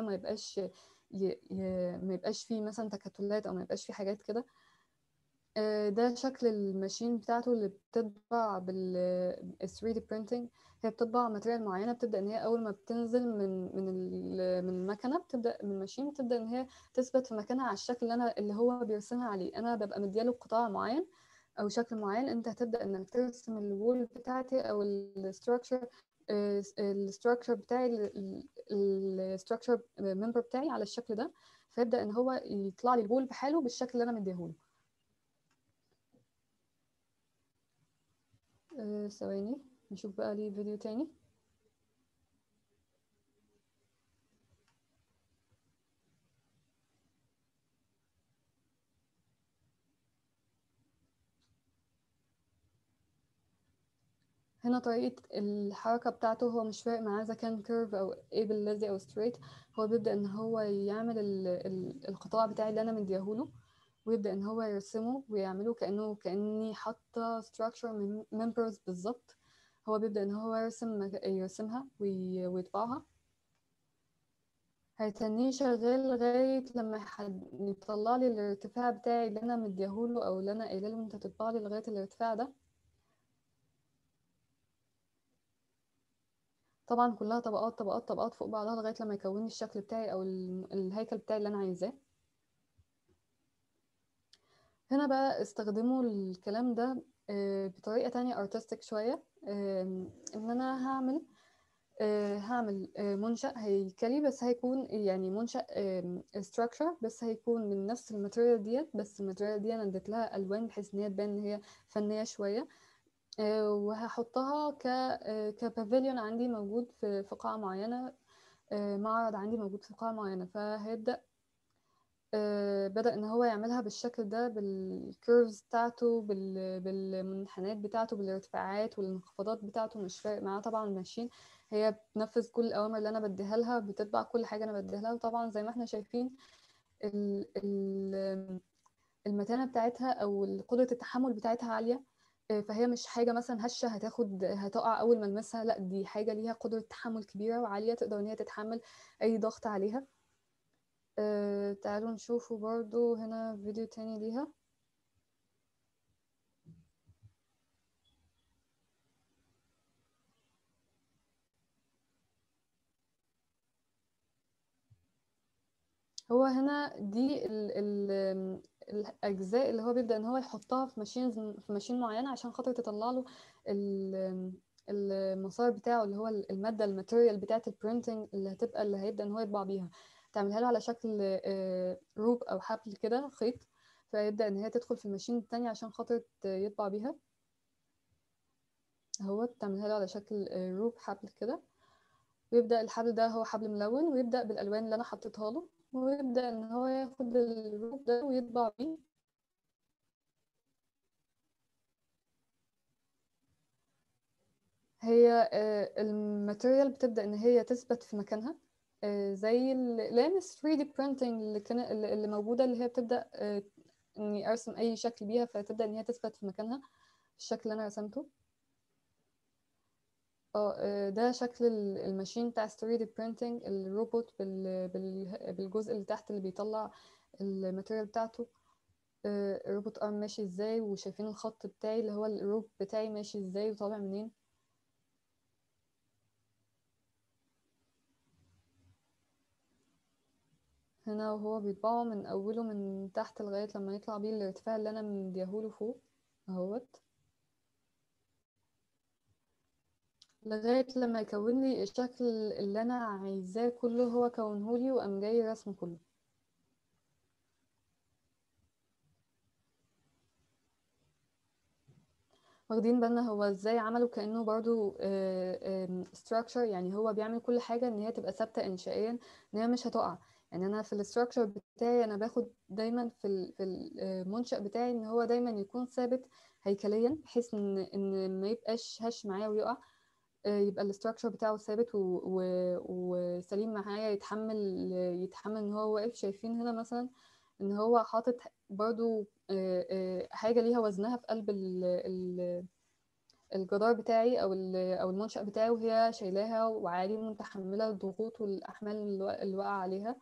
ما يبقاش فيه مثلا تكتلات او ما يبقاش فيه حاجات كده. ده شكل الماشين بتاعته اللي بتطبع بال 3D printing. هي بتطبع ماتيريال معينة، بتبدأ إن هي أول ما بتنزل من المكنة، بتبدأ من الماشين، بتبدأ إن هي تثبت في مكانها على الشكل اللي هو بيرسمها عليه. أنا ببقى مدياله قطاع معين أو شكل معين، أنت هتبدأ إنك ترسم الوول بتاعتي أو الستراكشر بتاعي، الستراكشر ممبر بتاعي على الشكل ده. فيبدأ إن هو يطلع لي الوول بحاله بالشكل اللي أنا مديهوله. ثواني نشوف بقى ليه فيديو تاني. هنا طريقة الحركة بتاعته، هو مش فارق معاه إذا كان كيرف أو إيه باللازق أو ستريت. هو بيبدأ إن هو يعمل القطاع بتاعي اللي أنا مديهوله، ويبدأ إن هو يرسمه ويعمله كأني حاطة structure من members بالظبط. هو بيبدأ إن هو يرسمها ويطبعها. هيتنيه شغال لغاية لما يطلع لي الارتفاع بتاعي اللي أنا مديهوله أو اللي أنا قايله له أنت تطبع لي لغاية الارتفاع ده. طبعا كلها طبقات طبقات طبقات فوق بعضها لغاية لما يكون لي الشكل بتاعي أو الهيكل بتاعي اللي أنا عايزاه. هنا بقى استخدموا الكلام ده بطريقة تانية artistic شوية. إن أنا هعمل منشأ هيكلي، بس هيكون يعني منشأ structure، بس هيكون من نفس الماتيريال ديت، بس الماتيريال دي أنا اديت لها ألوان بحيث إن هي تبان إن هي فنية شوية. وهحطها كبافيليون عندي موجود في قاعة معينة، معرض عندي موجود في قاعة معينة. فهيبدأ بدأ إن هو يعملها بالشكل ده، بالكيرفز بتاعته، بالمنحنيات بتاعته، بالارتفاعات والانخفاضات بتاعته. مش فارق معاه طبعا الماشين، هي بتنفذ كل الأوامر اللي أنا بديها لها، بتتبع كل حاجة أنا بديها لها. وطبعا زي ما احنا شايفين المتانة بتاعتها أو قدرة التحمل بتاعتها عالية. فهي مش حاجة مثلا هشة هتقع أول ما المسها، لا دي حاجة ليها قدرة تحمل كبيرة وعالية، تقدر إن هي تتحمل أي ضغط عليها. تعالوا نشوفوا برضو هنا فيديو تاني ليها. هو هنا دي الأجزاء اللي هو بيبدأ إن هو يحطها في ماشين معينة عشان خاطر تطلع له المسار بتاعه، اللي هو المادة الماتيريال بتاعة البرينتنج اللي هيبدأ إن هو يطبع بيها. تعملها له على شكل روب أو حبل كده، خيط، فيبدأ إن هي تدخل في الماشين التانية عشان خاطر يطبع بيها. هو تعملها له على شكل روب حبل كده، ويبدأ الحبل ده هو حبل ملون، ويبدأ بالألوان اللي أنا حطيتها له، ويبدأ إن هو ياخد الروب ده ويطبع بيه. هي الماتيريال بتبدأ إن هي تثبت في مكانها، زي اللامس 3D printing اللي موجودة، اللي هي بتبدأ إني أرسم أي شكل بيها فتبدأ إن هي تثبت في مكانها الشكل اللي أنا رسمته. ده شكل الماشين بتاع 3D printing، الروبوت بالجزء اللي تحت اللي بيطلع الماتيريال بتاعته. الروبوت ارم ماشي ازاي، وشايفين الخط بتاعي اللي هو الروب بتاعي ماشي ازاي وطالع منين. هنا وهو بيطبعه من اوله من تحت لغاية لما يطلع بيه الارتفاع اللي انا مديهوله فوق اهوت، لغاية لما يكون لي الشكل اللي انا عايزاه كله. هو كونهولي وقام جاي رسمه كله. واخدين بالنا هو ازاي عمله كأنه برضو structure، يعني هو بيعمل كل حاجة ان هي تبقى ثابتة انشائيا، ان هي مش هتقع. يعني انا في الاستراكشر بتاعي انا باخد دايما في المنشأ بتاعي ان هو دايما يكون ثابت هيكليا، بحيث ان ما يبقاش هش معايا ويقع. يبقى الاستراكشر بتاعه ثابت وسليم معايا، يتحمل ان هو واقف. شايفين هنا مثلا ان هو حاطط برضو حاجة ليها وزنها في قلب الجدار بتاعي او المنشأ بتاعي، وهي شايلاها وعادي متحملة الضغوط والأحمال اللي واقعة عليها.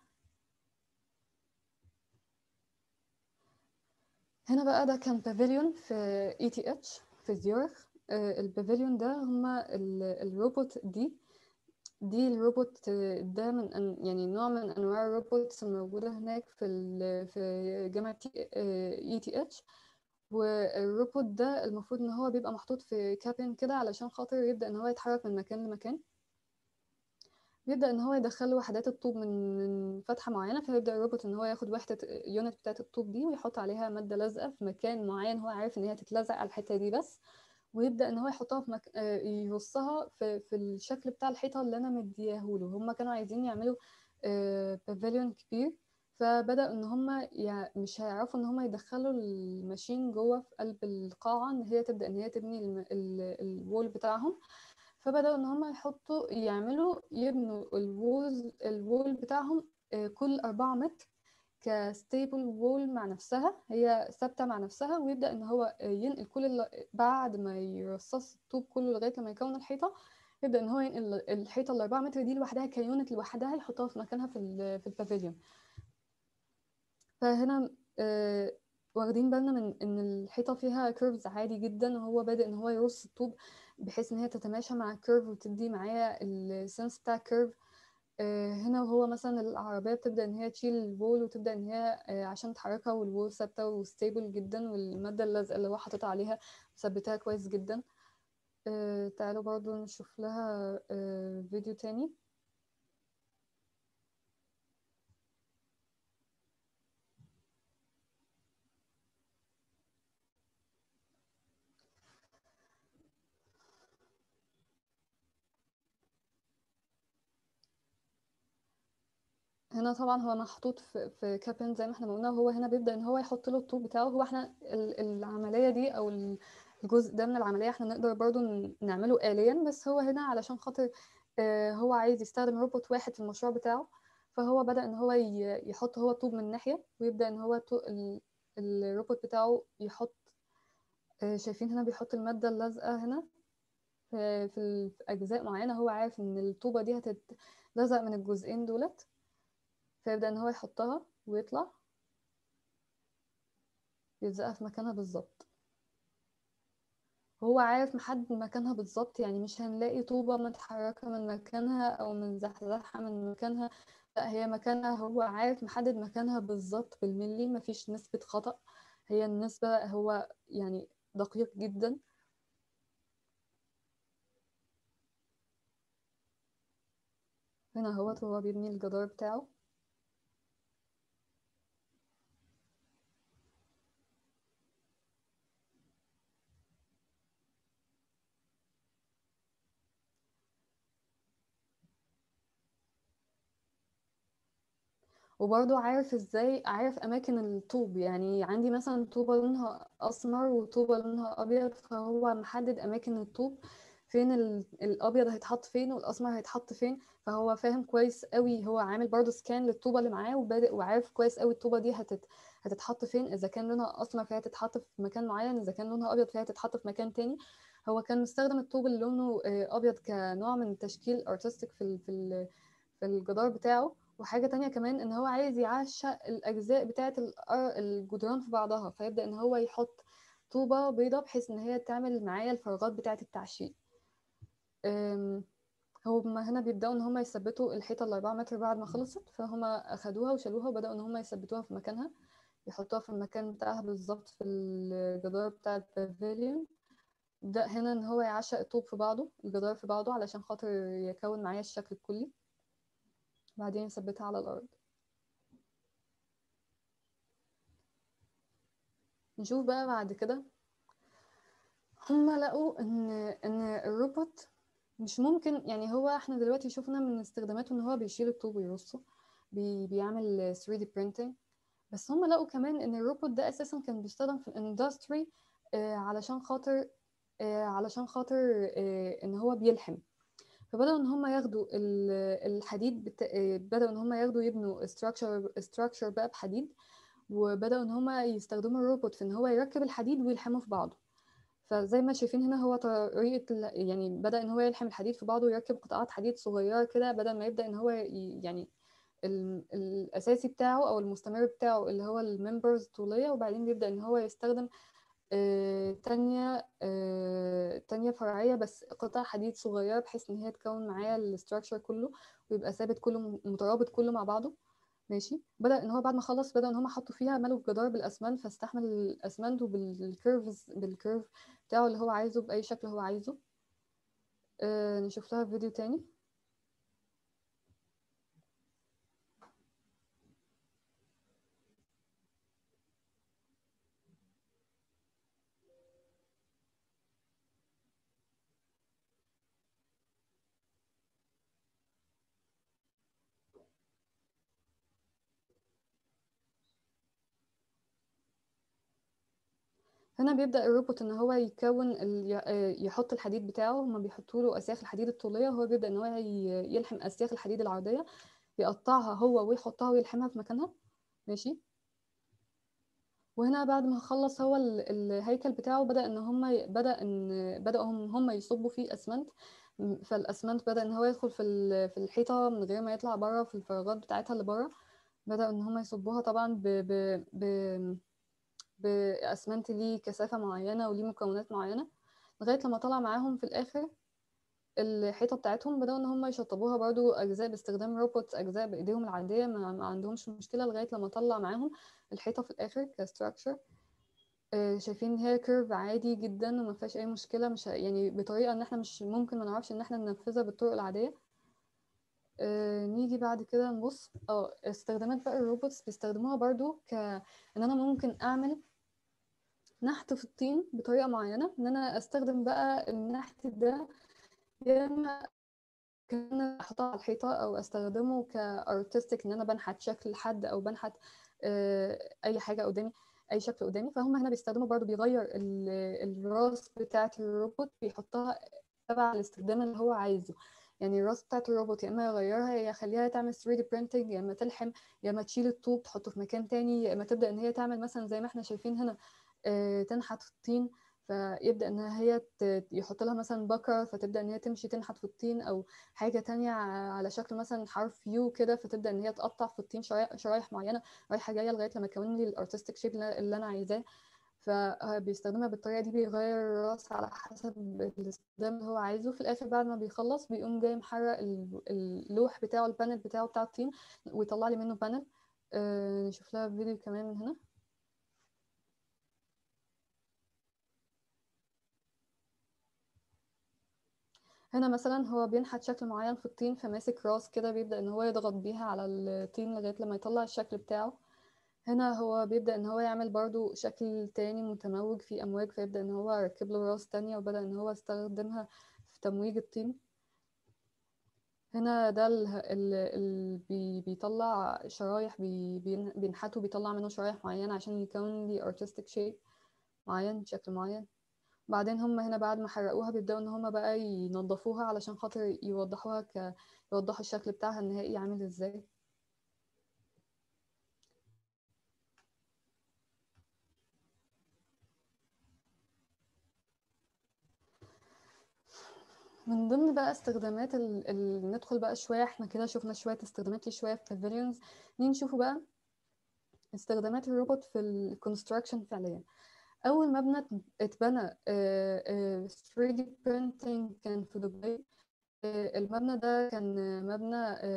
هنا بقى ده كان بافيليون في ETH في زيورخ. البافيليون ده هما الروبوت دي الروبوت ده يعني نوع من انواع الروبوتس الموجوده هناك في جامعه ETH. والروبوت ده المفروض ان هو بيبقى محطوط في كابين كده علشان خاطر يبدا ان هو يتحرك من مكان لمكان. بيبدا ان هو يدخل وحدات الطوب من فتحه معينه، فيبدا الروبوت ان هو ياخد وحده يونت بتاعه الطوب دي ويحط عليها ماده لازقه في مكان معين، هو عارف ان هي تتلزق على الحته دي بس. ويبدأ ان هو يحطها يرصها في الشكل بتاع الحيطة اللي انا مدياهوله. هم كانوا عايزين يعملوا بافيليون كبير، فبدأ ان هم مش هيعرفوا ان هم يدخلوا الماشين جوه في قلب القاعة، ان هي تبدأ ان هي تبني الوول بتاعهم. فبدأوا ان هم يبنوا الوول بتاعهم كل 4 متر كستيبل وول مع نفسها، هي ثابته مع نفسها، ويبدا ان هو ينقل بعد ما يرصص الطوب كله لغايه لما يكون الحيطه، يبدا ان هو ينقل الحيطه ال4 متر دي لوحدها كيونت لوحدها، يحطها في مكانها في البافيليون. فهنا واخدين بالنا من ان الحيطه فيها كيرفز عادي جدا، وهو بادئ ان هو يرص الطوب بحيث ان هي تتماشى مع الكيرف وتدي معايا السنس بتاع الكيرف. هنا وهو مثلا العربيه بتبدا ان هي تشيل الوول، وتبدا ان هي عشان تحركها، والوول ثابته وستيبل جدا، والماده اللازقه اللي هو حاططها عليها مثبتها كويس جدا. تعالوا برضو نشوف لها فيديو تاني. هنا طبعا هو محطوط في كابن زي ما احنا ما قلنا، وهو هنا بيبدأ ان هو يحط له الطوب بتاعه. هو احنا العملية دي او الجزء ده من العملية احنا نقدر برضو نعمله آليا، بس هو هنا علشان خاطر هو عايز يستخدم روبوت واحد في المشروع بتاعه، فهو بدأ ان هو يحط هو الطوب من ناحية، ويبدأ ان هو الروبوت بتاعه يحط شايفين هنا بيحط المادة اللازقة هنا في أجزاء معينة. هو عارف ان الطوبة دي هتتلزق من الجزئين دولت، فيبدأ ان هو يحطها ويطلع يلزقها في مكانها بالظبط. هو عارف محدد مكانها بالظبط، يعني مش هنلاقي طوبة متحركة من مكانها او من زحزحة من مكانها، لا هي مكانها هو عارف محدد مكانها بالظبط بالملي، مفيش نسبة خطأ. هي النسبة هو يعني دقيق جدا. هنا هو بيبني الجدار بتاعه. وبرضه عارف ازاي، عارف اماكن الطوب، يعني عندي مثلا طوبة لونها اسمر وطوبة لونها ابيض، فهو محدد اماكن الطوب فين الابيض هيتحط فين والاسمر هيتحط فين. فهو فاهم كويس قوي، هو عامل برضه سكان للطوبة اللي معاه، وبادئ وعارف كويس قوي الطوبة دي هتتحط فين. اذا كان لونها اسمر فهي هتتحط في مكان معين، اذا كان لونها ابيض فهي هتتحط في مكان تاني. هو كان مستخدم الطوب اللي لونه ابيض كنوع من تشكيل ارتستيك في الجدار بتاعه. وحاجة تانية كمان ان هو عايز يعشق الاجزاء بتاعة الجدران في بعضها، فيبدأ ان هو يحط طوبة بيضة بحيث ان هي تعمل معايا الفراغات بتاعة التعشيق. هما هنا بيبدأوا ان هما يثبتوا الحيطة ال4 متر بعد ما خلصت، فهما اخدوها وشالوها وبدأوا ان هما يثبتوها في مكانها، يحطوها في المكان بتاعها بالظبط في الجدار بتاع البافيليون. بدأ هنا ان هو يعشق الطوب في بعضه، الجدار في بعضه، علشان خاطر يكون معايا الشكل الكلي، بعدين يثبتها على الأرض. نشوف بقى بعد كده، هما لقوا ان الروبوت مش ممكن، يعني هو احنا دلوقتي شفنا من استخداماته ان هو بيشيل الطوب ويرصه، بيعمل 3D printing. بس هما لقوا كمان ان الروبوت ده اساسا كان بيستخدم في الاندستري علشان خاطر ان هو بيلحم. فبدأوا ان هما ياخدوا الحديد بدأوا ان هما يبنوا structure بقى بحديد، وبدأوا ان هما يستخدموا الروبوت في ان هو يركب الحديد ويلحمه في بعضه. فزي ما شايفين هنا هو طريقة يعني بدأ ان هو يلحم الحديد في بعضه ويركب قطعات حديد صغيرة كده، بدل ما يبدأ ان هو يعني الأساسي بتاعه أو المستمر بتاعه اللي هو الممبرز طولية، وبعدين بيبدأ ان هو يستخدم تانية فرعية بس قطع حديد صغيرة، بحيث ان هي تكون معايا الاستراكشر كله ويبقى ثابت كله مترابط كله مع بعضه. ماشي. بدأ ان هو بعد ما خلص بدأ ان هم حطوا فيها ملوا الجدار بالاسمنت، فاستحمل الاسمنت بالكيرف بتاعه اللي هو عايزه بأي شكل هو عايزه. نشوف لها فيديو تاني. هنا بيبدأ الروبوت ان هو يحط الحديد بتاعه. هما بيحطوا له اسياخ الحديد الطولية، وهو بيبدأ ان هو يلحم اسياخ الحديد العرضية، يقطعها هو ويحطها ويلحمها في مكانها. ماشي. وهنا بعد ما خلص هو الهيكل بتاعه، بدأوا هم يصبوا فيه اسمنت. فالاسمنت بدأ ان هو يدخل في الحيطة من غير ما يطلع بره في الفراغات بتاعتها اللي بره. بدأوا ان هم يصبوها طبعا باسمنت ليه كثافة معينة وليه مكونات معينة، لغاية لما طلع معاهم في الاخر الحيطة بتاعتهم. بدأوا ان هم يشطبوها برضو اجزاء باستخدام روبوت، اجزاء بايديهم العادية، ما عندهمش مشكلة، لغاية لما طلع معاهم الحيطة في الاخر كستراكشر. شايفين هي كيرف عادي جدا وما فيهاش اي مشكله، مش يعني بطريقه ان احنا مش ممكن ما نعرفش ان احنا ننفذها بالطرق العاديه. نيجي بعد كده نبص استخدامات بقى الروبوتس بيستخدموها برضو ان انا ممكن اعمل نحت في الطين بطريقه معينه، ان انا استخدم بقى النحت ده يا اما كان احطه على الحيطه، او استخدمه كارتستيك ان انا بنحت شكل حد، او بنحت اي حاجه قدامي، اي شكل قدامي. فهم هنا بيستخدموا برضو، بيغير الراس بتاعه الروبوت، بيحطها تبع الاستخدام اللي هو عايزه. يعني الراس بتاعه الروبوت يا اما يغيرها، يا يخليها تعمل 3D printing، يا اما تلحم، يا اما تشيل الطوب تحطه في مكان تاني، يا اما تبدا ان هي تعمل مثلا زي ما احنا شايفين هنا تنحت في الطين. فيبدأ ان هي يحط لها مثلا بكرة، فتبدأ ان هي تمشي تنحت في الطين، او حاجة تانية على شكل مثلا حرف يو كده، فتبدأ ان هي تقطع في الطين شرايح معينة رايحة جاية لغاية لما تكون لي الارتستيك شيب اللي انا عايزاه. فبيستخدمها بالطريقة دي، بيغير الراس على حسب الاستخدام اللي هو عايزه. في الآخر بعد ما بيخلص بيقوم جاي محرق اللوح بتاعه، البانل بتاعه بتاع الطين، ويطلع لي منه بانل. نشوف لها فيديو كمان من هنا. هنا مثلا هو بينحت شكل معين في الطين، فماسك راس كده بيبدأ ان هو يضغط بيها على الطين لغاية لما يطلع الشكل بتاعه. هنا هو بيبدأ ان هو يعمل برضو شكل تاني متموج فيه امواج، فيبدأ ان هو يركب له راس تانية، وبدأ ان هو يستخدمها في تمويج الطين. هنا ده بيطلع شرايح، بينحته، بيطلع منه شرايح معينة عشان يكون لي artistic shape معين، شكل معين. بعدين هم هنا بعد ما حرقوها بيبدأوا ان هم بقى ينظفوها علشان خاطر يوضحوا الشكل بتاعها النهائي عامل ازاي. من ضمن بقى استخدامات ندخل بقى شوية، احنا كده شفنا شوية استخدامات ليه شوية في pavilions. نشوفوا بقى استخدامات الروبوت في الكونستراكشن فعليا. أول مبنى اتبنى 3D printing كان في دبي. المبنى ده كان مبنى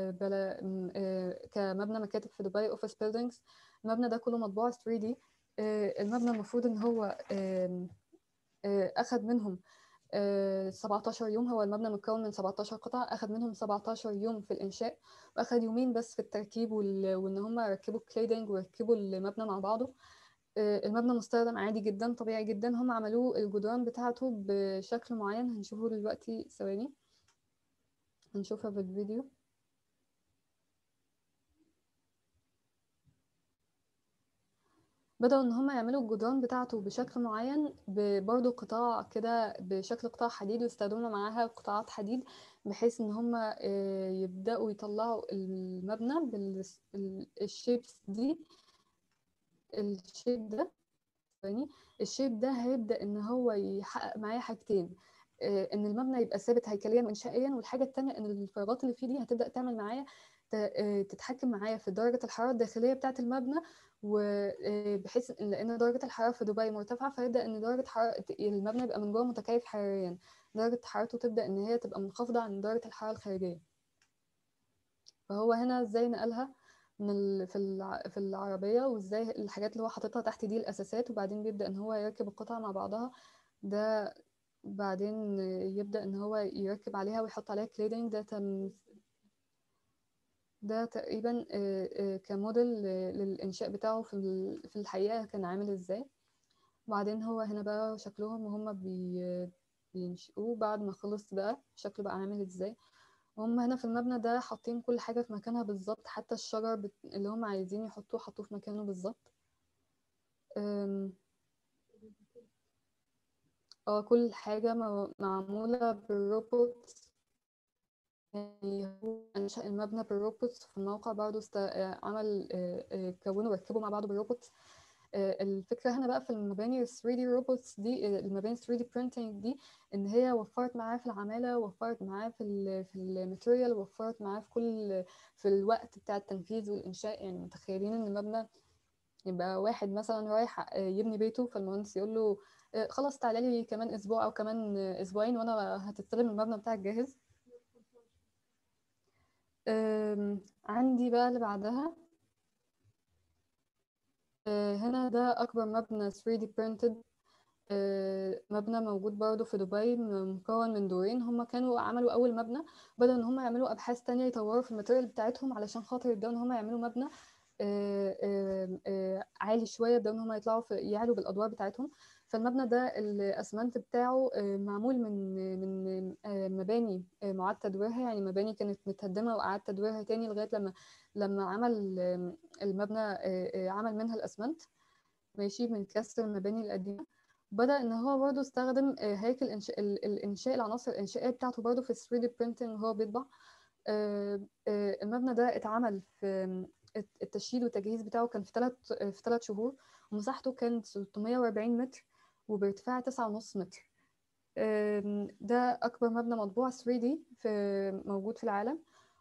كمبنى مكاتب في دبي، اوفيس بيلدينجز. المبنى ده كله مطبوع 3D. المبنى المفروض ان هو اخد منهم 17 يوم. هو المبنى متكون من 17 قطعة، اخد منهم 17 يوم في الانشاء، واخد يومين بس في التركيب وان هم ركبوا الكليدنج وركبوا المبنى مع بعضه. المبنى مستخدم عادي جدا، طبيعي جدا. هم عملوه الجدران بتاعته بشكل معين، هنشوفه دلوقتي، ثواني هنشوفها في الفيديو. بدأوا إن هم يعملوا الجدران بتاعته بشكل معين، برضه قطاع كده بشكل قطاع حديد، ويستخدموا معاها قطاعات حديد، بحيث إن هم يبدأوا يطلعوا المبنى بالشيبس دي. الشيب ده، يعني الشيب ده هيبدأ إن هو يحقق معايا حاجتين: إن المبنى يبقى ثابت هيكليا وإنشائيا، والحاجة التانية إن الفراغات اللي فيه دي هتبدأ تعمل معايا تتحكم معايا في درجة الحرارة الداخلية بتاعة المبنى. وبحيث إن لأن درجة الحرارة في دبي مرتفعة، فيبدأ إن درجة حرارة المبنى يبقى من جوه متكيف حراريا، درجة حرارته تبدأ إن هي تبقى منخفضة عن درجة الحرارة الخارجية. فهو هنا ازاي نقلها في العربية، وازاي الحاجات اللي هو حاططها تحت دي الأساسات، وبعدين بيبدأ ان هو يركب القطع مع بعضها. ده بعدين يبدأ ان هو يركب عليها ويحط عليها كليدنج. ده تقريبا كموديل للإنشاء بتاعه في الحقيقة كان عامل ازاي. بعدين هو هنا بقى شكلهم وهم بينشئوه بعد ما خلص بقى شكله بقى عامل ازاي. هم هنا في المبنى ده حاطين كل حاجة في مكانها بالظبط، حتى الشجر اللي هم عايزين يحطوه حطوه في مكانه بالظبط. أم، كل حاجة معمولة بالروبوت. يعني هو أنشأ المبنى بالروبوتس في الموقع برضه عمل كونوا وركبوا مع بعض بالروبوتس. الفكرة هنا بقى في المباني ال 3D روبوتس دي، المباني 3D printing دي، إن هي وفرت معاه في العمالة، وفرت معاه في الماتيريال، وفرت معاه في الوقت بتاع التنفيذ والإنشاء. يعني متخيلين إن مبنى يبقى واحد مثلا رايح يبني بيته، فالمهندس يقول له خلاص تعالى لي كمان أسبوع أو كمان أسبوعين وأنا هتستلم المبنى بتاعك جاهز. عندي بقى اللي بعدها، هنا ده أكبر مبنى 3D printed، مبنى موجود برضه في دبي، مكون من دورين. هم كانوا عملوا أول مبنى، بدأوا إن هم يعملوا أبحاث تانية يطوروا في الماتيريال بتاعتهم علشان خاطر يبدأوا إن هم يعملوا مبنى عالي شوية، يبدأوا إن هم يعلوا بالأدوار بتاعتهم. فالمبنى ده الأسمنت بتاعه معمول من مباني معاد تدويرها، يعني مباني كانت متهدمة وأعاد تدويرها تاني لغاية لما عمل المبنى عمل منها الأسمنت، ماشي، من كسر المباني القديمة. بدأ إن هو برضه استخدم هيكل الإنشاء، العناصر الإنشائية بتاعته برضه في 3D printing وهو بيطبع. المبنى ده اتعمل في التشييد والتجهيز بتاعه كان في 3 شهور، ومساحته كانت 340 متر وبارتفاع 9.5 متر. ده أكبر مبنى مطبوع 3D موجود في العالم.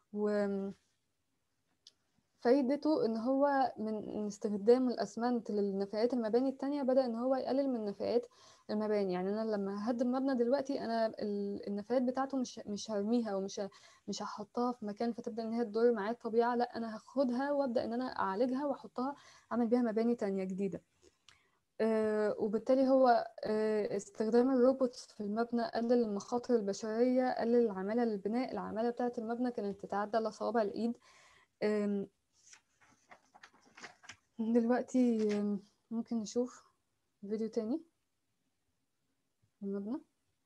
فايدته ان هو من استخدام الاسمنت للنفايات المباني التانية بدأ ان هو يقلل من نفايات المباني. يعني انا لما هدم مبنى دلوقتي، انا النفايات بتاعته مش هرميها مش هحطها في مكان فتبدأ ان هي تضر معايا الطبيعة، لا انا هاخدها وابدأ ان انا اعالجها واحطها، اعمل بيها مباني تانية جديدة. وبالتالي هو استخدام الروبوتس في المبنى قلل المخاطر البشرية، قلل العمالة للبناء. العمالة بتاعة المبنى كانت تتعدى على صوابع الإيد. دلوقتي ممكن نشوف فيديو تاني المبنى.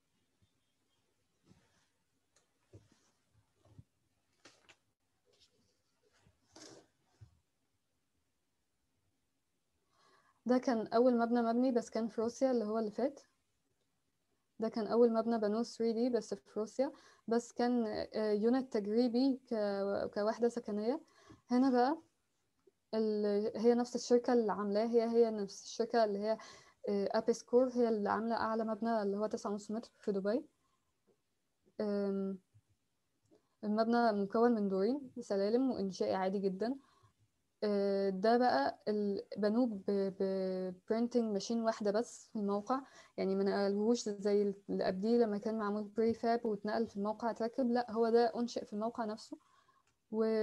ده كان أول مبنى مبني، بس كان في روسيا، اللي هو اللي فات. ده كان أول مبنى بنوه 3D بس في روسيا، بس كان يونت تجريبي كوحدة سكنية. هنا بقى هي نفس الشركة اللي عاملاه، هي نفس الشركة اللي هي أبيسكور، هي اللي عاملة أعلى مبنى اللي هو 9.5 متر في دبي. المبنى مكون من دورين بسلالم وإنشائي عادي جدا. ده بقى بنوه ببرينتنج ماشين واحدة بس في الموقع، يعني ما نقلهوش زي اللي قبليه لما كان معمول بري فاب واتنقل في الموقع اتركب. لا، هو ده أنشئ في الموقع نفسه، و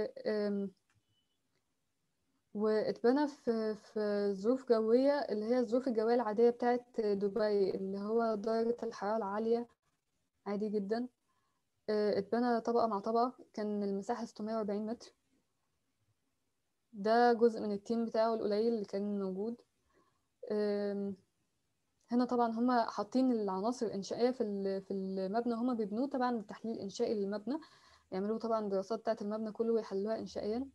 واتبنى في ظروف جوية اللي هي الظروف الجوية العادية بتاعت دبي، اللي هو درجة الحرارة العالية عادي جدا. اتبنى طبقة مع طبقة، كان المساحة 640 متر. ده جزء من التيم بتاعه القليل اللي كان موجود. هنا طبعا هم حاطين العناصر الإنشائية في المبنى، هم بيبنوه طبعا التحليل الإنشائي للمبنى، يعملوا طبعا دراسات بتاعة المبنى كله ويحللوها إنشائيا.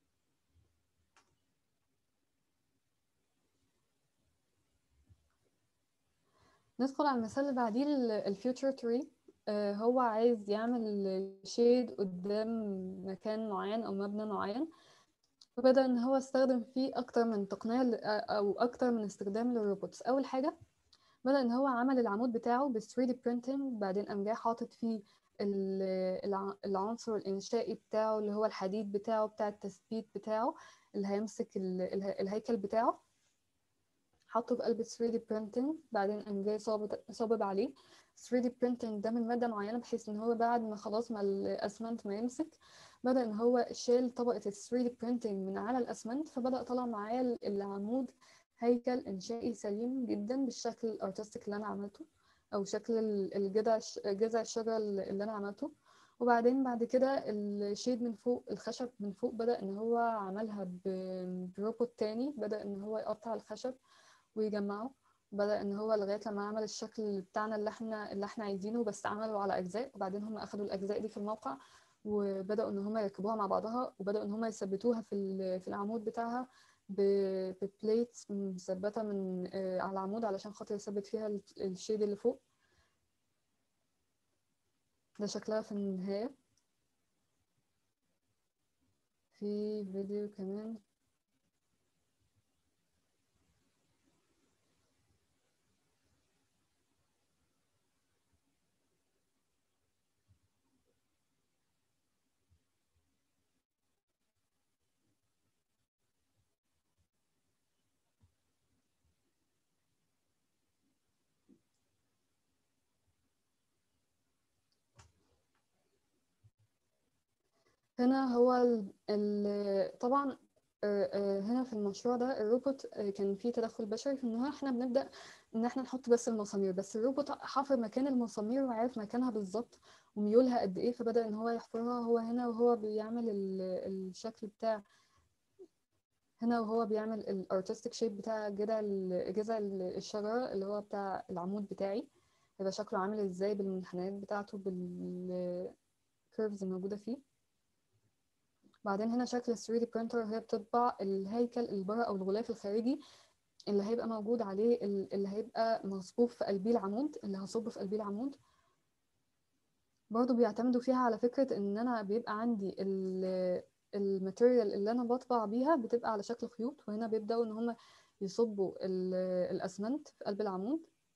ندخل على المثال اللي بعديه، الفيوتشر تري. هو عايز يعمل شيد قدام مكان معين أو مبنى معين، فبدأ إن هو استخدم فيه أكتر من تقنية أو أكتر من استخدام للروبوتس. أول حاجة بدأ إن هو عمل العمود بتاعه بال 3D printing، بعدين قام جاي حاطط فيه العنصر الإنشائي بتاعه اللي هو الحديد بتاعه بتاع التثبيت بتاعه اللي هيمسك الهيكل بتاعه، حطه في قلب 3D printing. بعدين قام جاي صابب عليه 3D printing ده من مادة معينة، بحيث إن هو بعد ما خلاص ما الأسمنت ما يمسك، بدأ إن هو شال طبقة ال 3D printing من على الأسمنت، فبدأ طلع معايا العمود هيكل إنشائي سليم جدا بالشكل الارتستيك اللي أنا عملته، أو شكل جذع الشجرة اللي أنا عملته. وبعدين بعد كده الشيد من فوق، الخشب من فوق، بدأ إن هو عملها بروبوت تاني، بدأ إن هو يقطع الخشب ويجمعه. بدأ ان هو لغايه لما عمل الشكل بتاعنا اللي احنا عايزينه، بس عمله على اجزاء. وبعدين هم اخدوا الاجزاء دي في الموقع وبداوا ان هم يركبوها مع بعضها، وبداوا ان هم يثبتوها في العمود بتاعها ببليتس مثبته من على العمود علشان خاطر يثبت فيها الشيد اللي فوق. ده شكلها في النهايه. في فيديو كمان. هنا هو طبعا هنا في المشروع ده الروبوت كان فيه تدخل بشري في ان احنا بنبدأ ان احنا نحط بس المسامير، بس الروبوت حفر مكان المسامير وعارف مكانها بالظبط وميولها قد ايه، فبدأ ان هو يحفرها هو هنا وهو بيعمل الشكل بتاع هنا، وهو بيعمل الارتستيك شيب بتاع جذع الشجرة اللي هو بتاع العمود بتاعي، هيبقى شكله عامل ازاي بالمنحنيات بتاعته بالكيرفز الموجودة فيه. بعدين هنا شكل ال 3D printer، هي بتطبع الهيكل اللي بره او الغلاف الخارجي اللي هيبقى موجود عليه، اللي هيبقى مصبوب في قلبيه العمود، اللي هصب في قلبيه العمود. برضو بيعتمدوا فيها على فكرة ان انا بيبقى عندي الماتيريال اللي انا بطبع بيها بتبقى على شكل خيوط، وهنا بيبدأوا ان هم يصبوا الاسمنت في قلب العمود.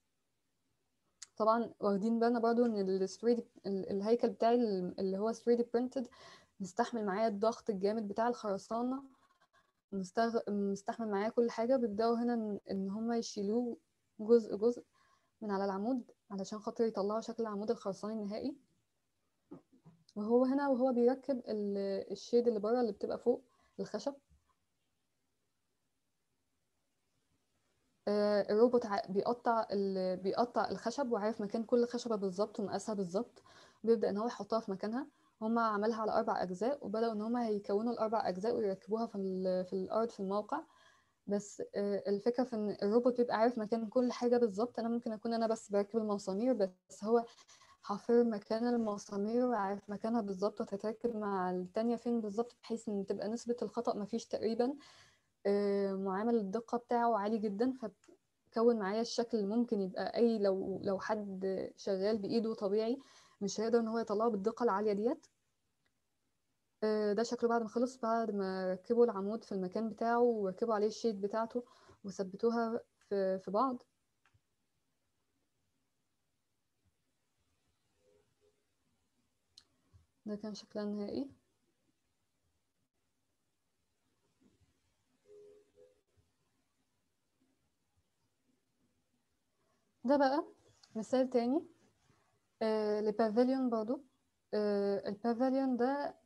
طبعا واخدين بالنا برضو ان ال 3D الهيكل بتاعي اللي هو 3D printed مستحمل معايا الضغط الجامد بتاع الخرسانة، مستحمل معايا كل حاجة. بيبدأوا هنا إن هما يشيلوه جزء جزء من على العمود علشان خاطر يطلعوا شكل العمود الخرساني النهائي. وهو هنا وهو بيركب الشيد اللي بره اللي بتبقى فوق الخشب. الروبوت بيقطع الخشب وعارف مكان كل خشبة بالظبط ومقاسها بالظبط، بيبدأ إن هو يحطها في مكانها. هما عملها على 4 أجزاء، وبدأوا إن هما هيكونوا ال4 أجزاء ويركبوها في الأرض في الموقع. بس الفكرة في ان الروبوت بيبقى عارف مكان كل حاجة بالظبط. انا ممكن اكون انا بس بركب المسامير، بس هو حافر مكان المسامير وعارف مكانها بالظبط وتتركب مع التانية فين بالظبط، بحيث ان تبقى نسبة الخطأ مفيش تقريبا. معامل الدقة بتاعه عالي جدا، فكون معايا الشكل اللي ممكن يبقى اي لو حد شغال بايده طبيعي مش هيقدر ان هو يطلعه بالدقة العالية ديت. ده شكله بعد ما خلص، بعد ما ركبوا العمود في المكان بتاعه وركبوا عليه الشيت بتاعته وثبتوها في بعض. ده كان شكلها النهائي. ده بقى مثال تاني لبافيليون برضو. البافيليون ده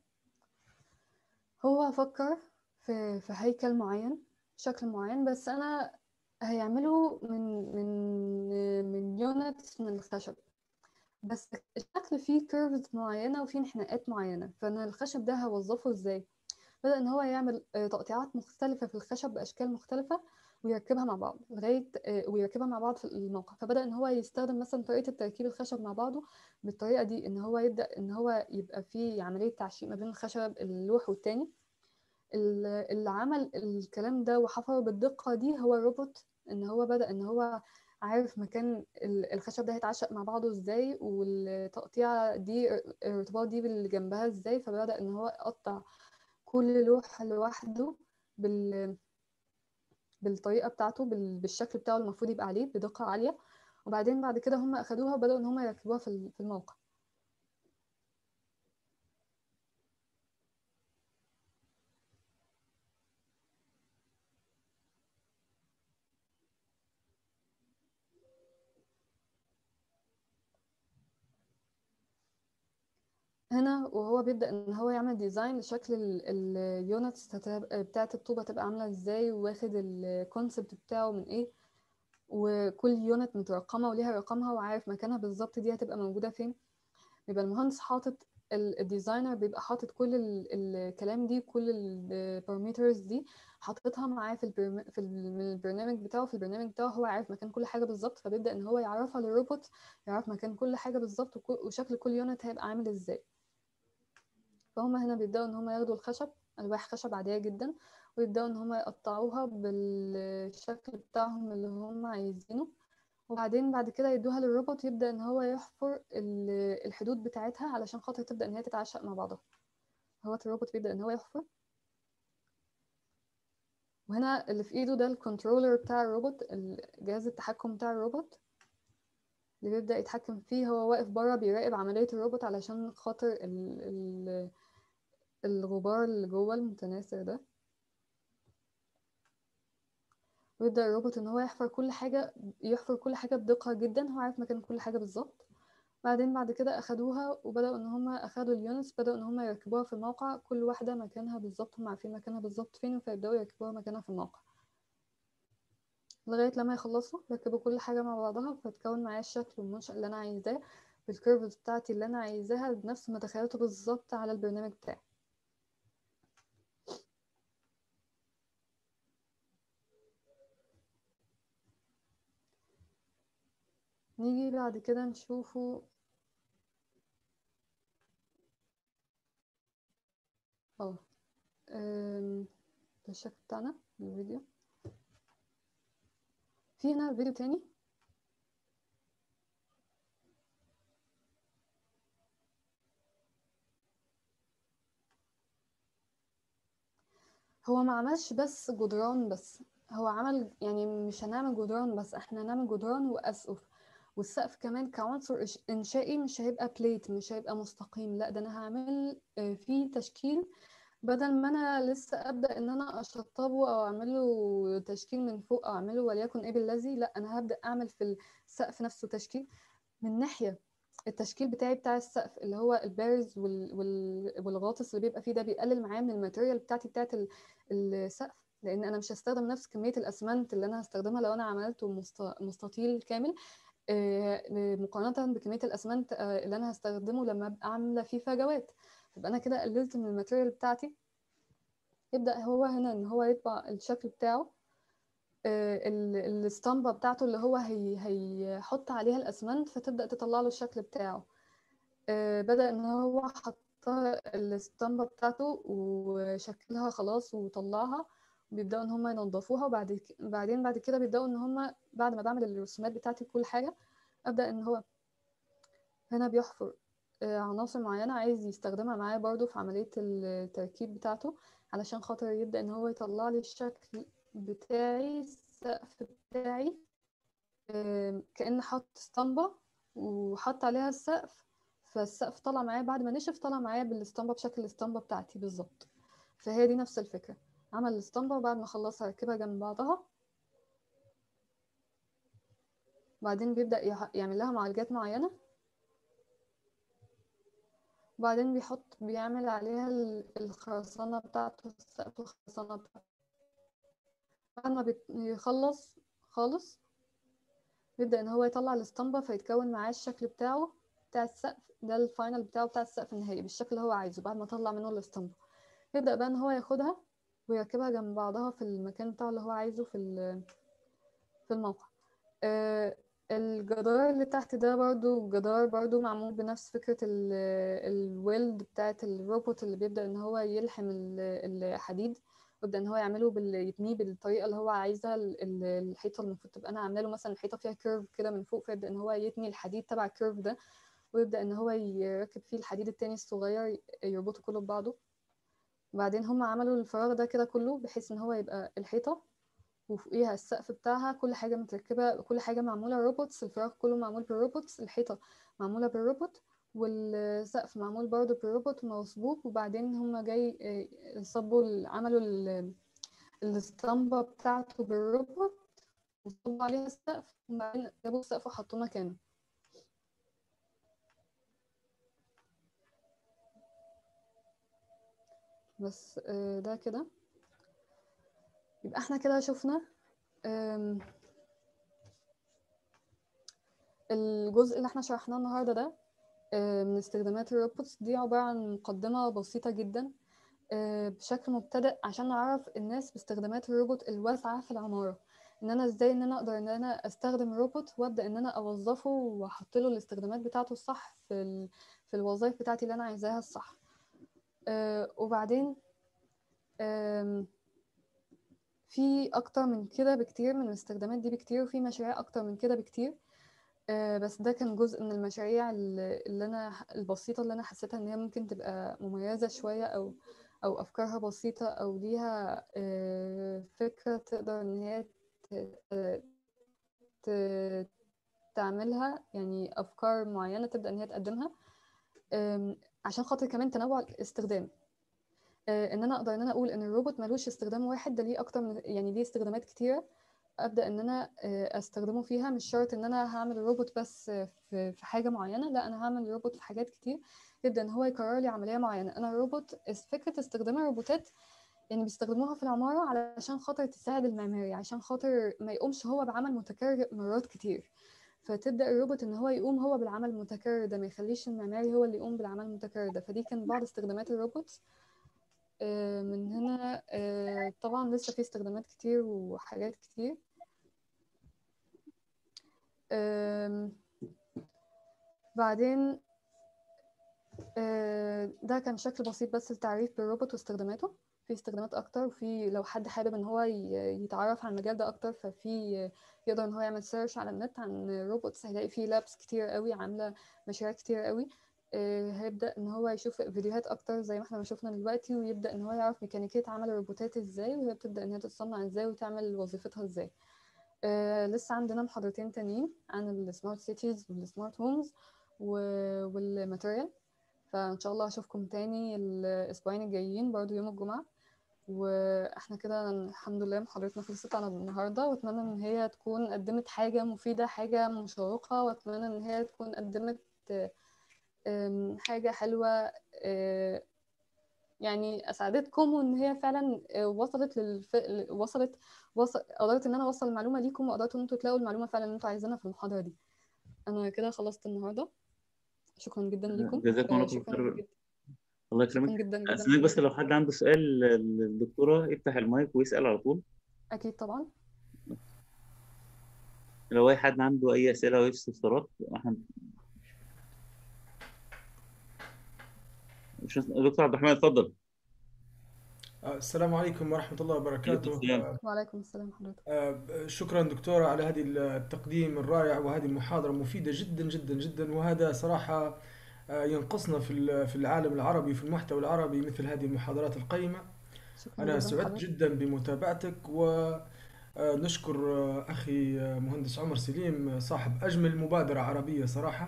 هو فكر في هيكل معين، شكل معين، بس انا هيعمله من يونتس من الخشب، بس الشكل فيه كيرفز معينة وفيه انحناءات معينة. فانا الخشب ده هوظفه ازاي؟ بدأ ان هو يعمل تقطيعات مختلفة في الخشب باشكال مختلفة ويركبها مع بعض لغاية ويركبها مع بعض في الموقع. فبدأ ان هو يستخدم مثلا طريقة تركيب الخشب مع بعضه بالطريقة دي، ان هو يبدأ ان هو يبقى فيه عملية تعشيق ما بين الخشب اللوح والتاني. اللي عمل الكلام ده وحفره بالدقة دي هو الروبوت. ان هو بدأ ان هو عارف مكان الخشب ده هيتعشق مع بعضه ازاي، والتقطيع دي الارتباط دي باللي جنبها ازاي. فبدأ ان هو يقطع كل لوح لوحده بالطريقة بتاعته، بالشكل بتاعه المفروض يبقى عليه بدقة عالية. وبعدين بعد كده هم أخدوها وبدأوا إن هم يركبوها في الموقع. هنا وهو بيبدأ إن هو يعمل ديزاين لشكل اليونتس بتاعة الطوبة تبقى عاملة إزاي، واخد الكونسبت بتاعه من إيه، وكل يونت مترقمة وليها رقمها وعارف مكانها بالظبط دي هتبقى موجودة فين. بيبقى المهندس حاطط الديزاينر بيبقى حاطط كل الكلام دي، كل البارامترز دي حاططها معاه من البرنامج بتاعه. في البرنامج بتاعه هو عارف مكان كل حاجة بالظبط، فبيبدأ إن هو يعرفها للروبوت، يعرف مكان كل حاجة بالظبط وشكل كل يونت هيبقى عامل إزاي. فهم هنا بيبدأوا إن هم ياخدوا الخشب، ألواح خشب عادية جدا، ويبدأوا إن هم يقطعوها بالشكل بتاعهم اللي هم عايزينه. وبعدين بعد كده يدوها للروبوت يبدأ إن هو يحفر الحدود بتاعتها علشان خاطر تبدأ إن هي تتعشق مع بعضها. هو الروبوت بيبدأ إن هو يحفر وهنا اللي في ايده ده الكنترولر بتاع الروبوت، جهاز التحكم بتاع الروبوت اللي بيبدأ يتحكم فيه. هو واقف بره بيراقب عملية الروبوت علشان خاطر الغبار اللي جوه المتناثر ده. ويبدأ الروبوت ان هو يحفر كل حاجة، بدقة جدا، هو عارف مكان كل حاجة بالظبط. بعدين بعد كده اخدوها وبدأوا ان هم اخدوا اليونتس، بدأوا ان هم يركبوها في الموقع، كل واحدة مكانها بالظبط، هم عارفين مكانها بالظبط فين، فيبدأوا يركبوها مكانها في الموقع لغاية لما يخلصوا يركبوا كل حاجة مع بعضها، فتكون معايا الشكل والمنشأ اللي انا عايزاه بالكيرفز بتاعتي اللي انا عايزاها بنفس ما تخيلته بالظبط على البرنامج بتاعي. نيجي بعد كده نشوفه اه ده الشكل بتاعنا الفيديو. في هنا فيديو تاني هو ما عملش بس جدران بس، هو عمل يعني مش هنعمل جدران بس، احنا هنعمل جدران وأسقف، والسقف كمان كعنصر إنشائي مش هيبقى بليت، مش هيبقى مستقيم، لا ده أنا هعمل فيه تشكيل. بدل ما أنا لسه أبدأ إن أنا أشطبه أو أعمله تشكيل من فوق أو أعمله وليكن إيه بالذي، لا أنا هبدأ أعمل في السقف نفسه تشكيل. من ناحية التشكيل بتاعي بتاع السقف اللي هو البارز والغاطس اللي بيبقى فيه ده بيقلل معايا من الماتيريال بتاعتي بتاعت السقف، لان انا مش هستخدم نفس كميه الاسمنت اللي انا هستخدمها لو انا عملته مستطيل كامل مقارنه بكميه الاسمنت اللي انا هستخدمه لما ابقى عامله فيه فجوات، يبقى انا كده قللت من الماتيريال بتاعتي. يبدا هو هنا ان هو يطبع الشكل بتاعه الاسطمبة بتاعته اللي هو هيحط عليها الأسمنت فتبدأ تطلع له الشكل بتاعه. بدأ إن هو حط الاسطمبة بتاعته وشكلها خلاص وطلعها، بيبدأوا إن هم ينظفوها، بعدين بعد كده بيبدأوا إن هم بعد ما بعمل الرسومات بتاعتي كل حاجة أبدأ إن هو هنا بيحفر عناصر معينة عايز يستخدمها معايا برضو في عملية التركيب بتاعته علشان خاطر يبدأ إن هو يطلع لي الشكل بتاعي، السقف بتاعي كأن حط اسطمبة وحط عليها السقف، فالسقف طلع معايا بعد ما نشف طلع معايا بالاسطمبة بشكل الاسطمبة بتاعتي بالظبط. فهي دي نفس الفكرة، عمل الاسطمبة وبعد ما خلصها ركبها جنب بعضها، وبعدين بيبدأ يعمل لها معالجات معينة، وبعدين بيعمل عليها الخرسانة بتاعته، السقف الخرسانة بتاعته. بعد ما بيخلص خالص بيبدأ ان هو يطلع الاسطمبة فيتكون معاه الشكل بتاعه بتاع السقف ده، الفاينل بتاعه بتاع السقف النهائي بالشكل اللي هو عايزه بعد ما طلع منه الاسطمبة. يبدأ بقى ان هو ياخدها ويركبها جنب بعضها في المكان بتاعه اللي هو عايزه في الموقع. الجدار اللي تحت ده برضو جدار برضو معمول بنفس فكرة الويلد بتاعت الروبوت اللي بيبدأ ان هو يلحم الحديد، ويبدأ ان هو يعمله يتنيه بالطريقة اللي هو عايزها. الحيطة المفروض تبقى انا عامله له مثلا الحيطة فيها كيرف كده من فوق، فيبدأ ان هو يتني الحديد تبع الكيرف ده، ويبدأ ان هو يركب فيه الحديد التاني الصغير يربطه كله ببعضه. وبعدين هم عملوا الفراغ ده كده كله بحيث ان هو يبقى الحيطة وفوقيها السقف بتاعها، كل حاجة متركبة، كل حاجة معمولة روبوتس، الفراغ كله معمول بالروبوتس، الحيطة معمولة بالروبوت، والسقف معمول برضه بالروبوت ومصبوب. وبعدين هما جاي صبوا عملوا الاسطمبة بتاعته بالروبوت وصبوا عليها السقف، وبعدين جابوا السقف وحطوه مكانه. بس ده كده يبقى احنا كده شفنا الجزء اللي احنا شرحناه النهارده ده من استخدامات الروبوتس دي عبارة عن مقدمة بسيطة جدا بشكل مبتدئ عشان نعرف الناس باستخدامات الروبوت الواسعة في العمارة، ان انا ازاي ان انا اقدر ان انا استخدم روبوت وابدا ان انا اوظفه واحط له الاستخدامات بتاعته الصح في الوظائف بتاعتي اللي انا عايزاها الصح. وبعدين في اكتر من كده بكتير من الاستخدامات دي بكتير، وفي مشاريع اكتر من كده بكتير. بس ده كان جزء من المشاريع اللي انا البسيطة اللي انا حسيتها ان هي ممكن تبقى مميزة شوية او افكارها بسيطة او ليها فكرة تقدر ان هي ت- ت- تعملها، يعني افكار معينة تبدأ ان هي تقدمها. عشان خاطر كمان تنوع الاستخدام. ان انا اقدر ان انا اقول ان الروبوت ملوش استخدام واحد، ده ليه اكتر من، يعني ليه استخدامات كتيرة ابدا ان انا استخدمه فيها. مش شرط ان انا هعمل روبوت بس في حاجه معينه، لا انا هعمل روبوت في حاجات كتير، يبدا ان هو يكرر لي عمليه معينه. انا الروبوت، فكره استخدام الروبوتات يعني بيستخدموها في العماره علشان خاطر تساعد المعماري، عشان خاطر ما يقومش هو بعمل متكرر مرات كتير. فتبدا الروبوت ان هو يقوم هو بالعمل المتكرر ده، ما يخليش المعماري هو اللي يقوم بالعمل المتكرر ده. فدي كان بعض استخدامات الروبوت. من هنا طبعا لسه في استخدامات كتير وحاجات كتير. بعدين ده كان شكل بسيط بس للتعريف بالروبوت واستخداماته. في استخدامات اكتر، وفي لو حد حابب ان هو يتعرف عن المجال ده اكتر، ففي يقدر ان هو يعمل سيرش على النت عن روبوتس، هيلاقي فيه لابس كتير قوي عامله مشاريع كتير قوي. هيبدا ان هو يشوف فيديوهات اكتر زي ما احنا شفنا دلوقتي، ويبدا ان هو يعرف ميكانيكيه عمل الروبوتات ازاي، وهي بتبدا ان هي تتصنع ازاي وتعمل وظيفتها ازاي. لسه عندنا محاضرتين تانيين عن السمارت سيتيز والسمارت هومز والماتيريال. فإن شاء الله أشوفكم تاني الأسبوعين الجايين برضو يوم الجمعة. وإحنا كده الحمد لله محاضرتنا خلصت على النهاردة، وأتمنى إن هي تكون قدمت حاجة مفيدة، حاجة مشوقة، وأتمنى إن هي تكون قدمت حاجة حلوة يعني أسعدتكم، وإن هي فعلا وصلت قدرت إن أنا أوصل المعلومة ليكم، وقدرتوا إن أنتوا تلاقوا المعلومة فعلا اللي أنتوا عايزينها في المحاضرة دي. أنا كده خلصت النهاردة. شكرا جدا ليكم. جزاكم الله كل شكرا خير. جدا. الله شكرا يكرمك. جدا جدا أسمعك بس، لحضرتك. لو حد عنده سؤال للدكتورة يفتح المايك ويسأل على طول. أكيد طبعا. لو أي حد عنده أي أسئلة أو أي استفسارات احنا. دكتور عبد الرحمن اتفضل. السلام عليكم ورحمة الله عليكم وبركاته. السلام. وعليكم السلام حضرتك. شكرا دكتورة على هذه التقديم الرائع، وهذه المحاضرة مفيدة جدا جدا جدا. وهذا صراحة ينقصنا في العالم العربي، في المحتوى العربي، مثل هذه المحاضرات القيمة. شكرا أنا جدا سعدت لحضرتك. جدا بمتابعتك، ونشكر أخي مهندس عمر سليم صاحب أجمل مبادرة عربية صراحة،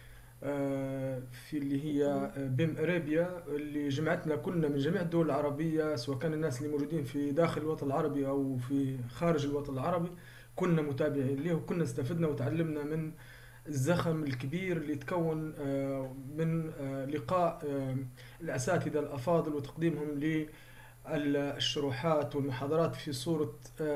في اللي هي بيم ارابيا، اللي جمعتنا كلنا من جميع الدول العربية، سواء كان الناس اللي موجودين في داخل الوطن العربي أو في خارج الوطن العربي. كنا متابعين له، وكنا استفدنا وتعلمنا من الزخم الكبير اللي تكون من لقاء الأساتذة الأفاضل وتقديمهم للشروحات والمحاضرات في صورة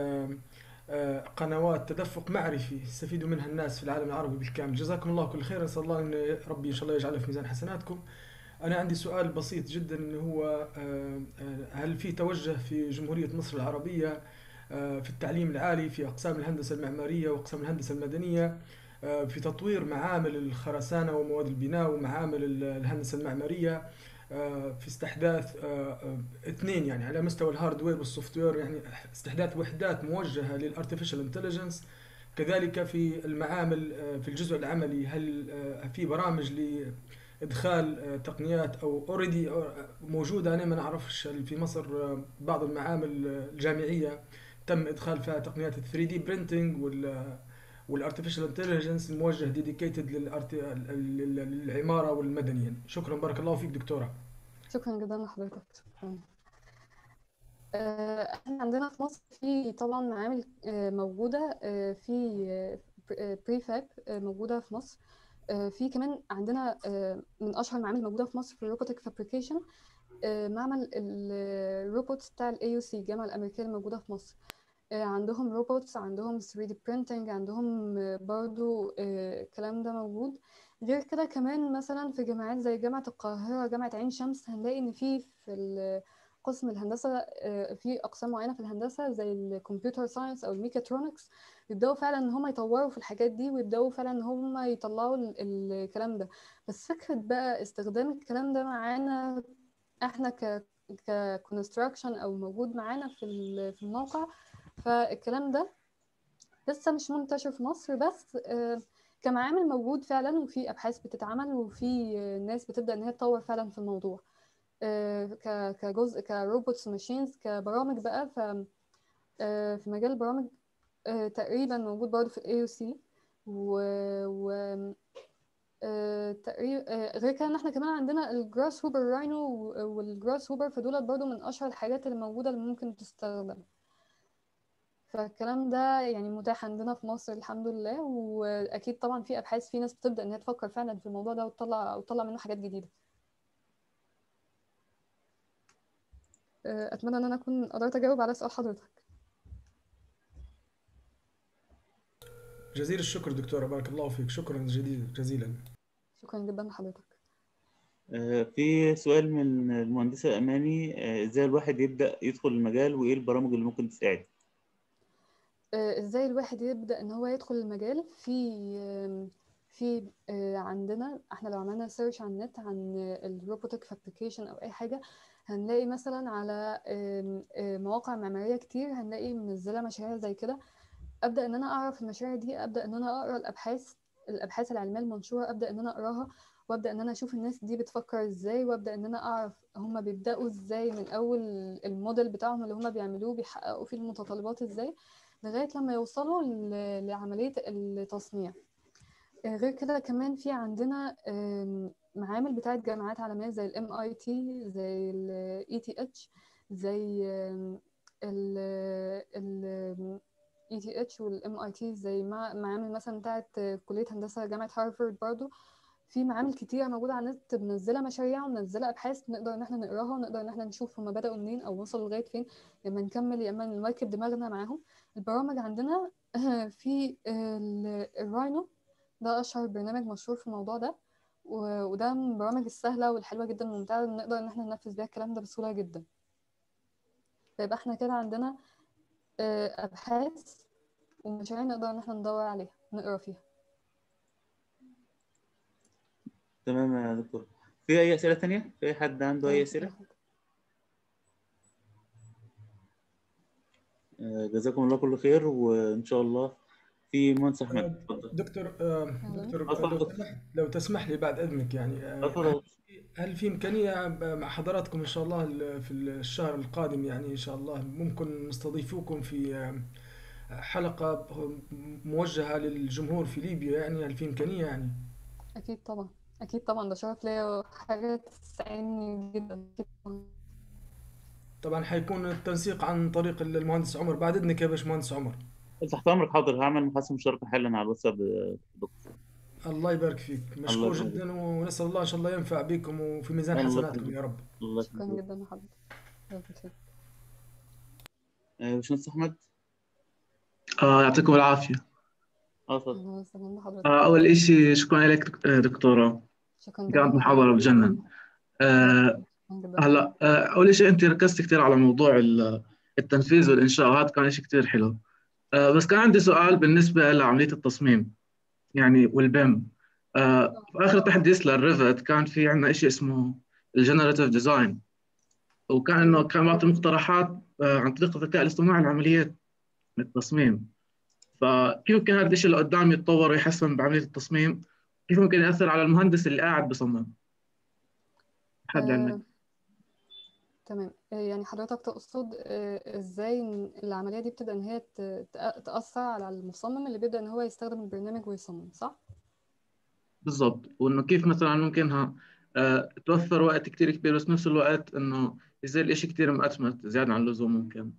قنوات تدفق معرفي يستفيدوا منها الناس في العالم العربي بالكامل. جزاكم الله كل خير، نسأل الله ان ربي ان شاء الله يجعله في ميزان حسناتكم. انا عندي سؤال بسيط جدا، اللي هو هل في توجه في جمهورية مصر العربية في التعليم العالي في اقسام الهندسة المعمارية واقسام الهندسة المدنية في تطوير معامل الخرسانة ومواد البناء ومعامل الهندسة المعمارية، في استحداث اثنين، يعني على مستوى الهاردوير والسوفت وير، يعني استحداث وحدات موجهة للارتفيشال انتليجنس. كذلك في المعامل في الجزء العملي، هل في برامج لإدخال تقنيات أو اوريدي موجودة؟ أنا ما نعرفش هل في مصر بعض المعامل الجامعية تم إدخال فيها تقنيات 3 دي برينتينج والارتفيشال انتليجنس الموجه ديديكيتد للعماره والمدني. يعني شكرا، بارك الله فيك دكتوره. شكرا جدا لحضرتك. شكرا. احنا عندنا في مصر في طبعا معامل موجودة، في بريفاب موجودة في مصر. في كمان عندنا من أشهر المعامل الموجودة في مصر في الروبوتك فابريكيشن معمل الروبوتس بتاع الاي يو سي، الجامعة الأمريكية الموجودة في مصر. عندهم روبوتس، عندهم 3D printing، عندهم برضو الكلام ده موجود. غير كده كمان مثلا في جامعات زي جامعة القاهرة، جامعة عين شمس، هنلاقي إن في قسم الهندسة في أقسام معينة في الهندسة زي الكمبيوتر ساينس أو الميكاترونكس، يبدأوا فعلا إن هم يطوروا في الحاجات دي، ويبدأوا فعلا إن هم يطلعوا الكلام ده. بس فكرة بقى استخدام الكلام ده معانا احنا ككونستراكشن او موجود معانا في الموقع، فالكلام ده لسه مش منتشر في مصر. بس كمعامل موجود فعلا، وفي ابحاث بتتعمل، وفي ناس بتبدا ان هي تطور فعلا في الموضوع. كجزء كروبوتس ماشينز كبرامج بقى. ف في مجال البرامج تقريبا موجود برضه في الاي او سي. و تقريبا غير كده ان احنا كمان عندنا الجراس هوبر راينو والجراس هوبر، فدولت برضه من اشهر الحاجات اللي موجوده اللي ممكن تستخدم. فالكلام ده يعني متاح عندنا في مصر الحمد لله. واكيد طبعا في ابحاث، في ناس بتبدا ان هي تفكر فعلا في الموضوع ده وتطلع منه حاجات جديده. اتمنى ان انا اكون قدرت اجاوب على سؤال حضرتك. جزيل الشكر دكتورة، بارك الله فيك، شكرا جزيلا. شكرا جدا لحضرتك. في سؤال من المهندسة أماني، إزاي الواحد يبدأ يدخل المجال وإيه البرامج اللي ممكن تساعد؟ ازاي الواحد يبدأ ان هو يدخل المجال؟ في عندنا احنا لو عملنا سيرش على النت عن الروبوتك فابريكيشن او اي حاجة، هنلاقي مثلا على مواقع معمارية كتير هنلاقي منزلة مشاريع زي كده. ابدأ ان انا اعرف المشاريع دي، ابدأ ان انا اقرا الابحاث العلمية المنشورة، ابدأ ان انا اقراها، وابدأ ان انا اشوف الناس دي بتفكر ازاي، وابدأ ان انا اعرف هما بيبدأوا ازاي من اول الموديل بتاعهم اللي هما بيعملوه بيحققوا فيه المتطلبات ازاي لغاية لما يوصلوا لعملية التصنيع. غير كده كمان في عندنا معامل بتاعت جامعات عالمية زي ال MIT، زي ال ETH، زي ال ETH وال MIT، زي معامل مثلا بتاعت كلية هندسة جامعة هارفارد برضو. في معامل كتير موجودة على النت منزلة مشاريع ومنزلة أبحاث نقدر إن احنا نقراها، ونقدر إن احنا نشوف هما بدأوا منين أو وصلوا لغاية فين، يا إما نكمل يا إما نواكب دماغنا معاهم. البرامج عندنا في الراينو، ده أشهر برنامج مشهور في الموضوع ده، وده من البرامج السهلة والحلوة جدا والممتعة اللي نقدر إن احنا ننفذ بيها الكلام ده بسهولة جدا. فيبقى احنا كده عندنا أبحاث ومشاريع نقدر إن احنا ندور عليها نقرا فيها. تمام يا دكتور. في أي أسئلة تانية؟ في أي حد عنده أي تمام. أسئلة؟ جزاكم الله كل خير، وإن شاء الله. في مهندس أحمد، اتفضل. دكتور أهلا. لو تسمح لي بعد إذنك، يعني اتفضل. هل في إمكانية مع حضراتكم إن شاء الله في الشهر القادم، يعني إن شاء الله ممكن نستضيفوكم في حلقة موجهة للجمهور في ليبيا؟ يعني هل في إمكانية يعني؟ أكيد طبعا، أكيد طبعا، ده شرف ليا وحاجة تسعدني جدا. أكيد طبعا. طبعا حيكون التنسيق عن طريق المهندس عمر، بعد إذنك يا باشمهندس عمر. تحت أمرك، حاضر. هعمل محادثة مشتركة حالا على الواتساب دكتور. الله يبارك فيك، الله مشكور يكرمك. جدا، ونسأل الله إن شاء الله ينفع بكم وفي ميزان الله حسناتكم يكرمك. يا رب. الله شكرا يكرمك. جدا لحضرتك. ربنا يخليك. باشمهندس أحمد. يعطيكم العافية. اتفضل. أهلا وسهلا بحضرتك. أول إشي شكرا لك دكتورة، شكرا جدا كانت محاضرة لحضرتك. بجنن. الله آه، يخليك. شكرا جدا لحضرتك. هلا أول شيء أنت ركزت كثير على موضوع التنفيذ والإنشاء، وهذا كان إشي كثير حلو. بس كان عندي سؤال بالنسبة لعملية التصميم يعني والبيم. في آخر تحديث للريفت كان في عندنا إشي اسمه الجنراتيف ديزاين، وكان إنه أيوه. كان معطي مقترحات عن طريق الذكاء الاصطناعي لعملية التصميم. فكيف ممكن هذا الشيء اللي قدام يتطور ويحسن بعملية التصميم؟ كيف ممكن يأثر على المهندس اللي قاعد بصمم؟ حد علمك. آه، تمام. يعني حضرتك تقصد ازاي إن العملية دي بتبدأ ان هي تأثر على المصمم اللي بيبدأ ان هو يستخدم البرنامج ويصمم، صح؟ بالضبط، وإنه كيف مثلا ممكنها توفر وقت كتير كبير، بس نفس الوقت إنه يصير الإشي كتير مأتمت زيادة عن اللزوم ممكن.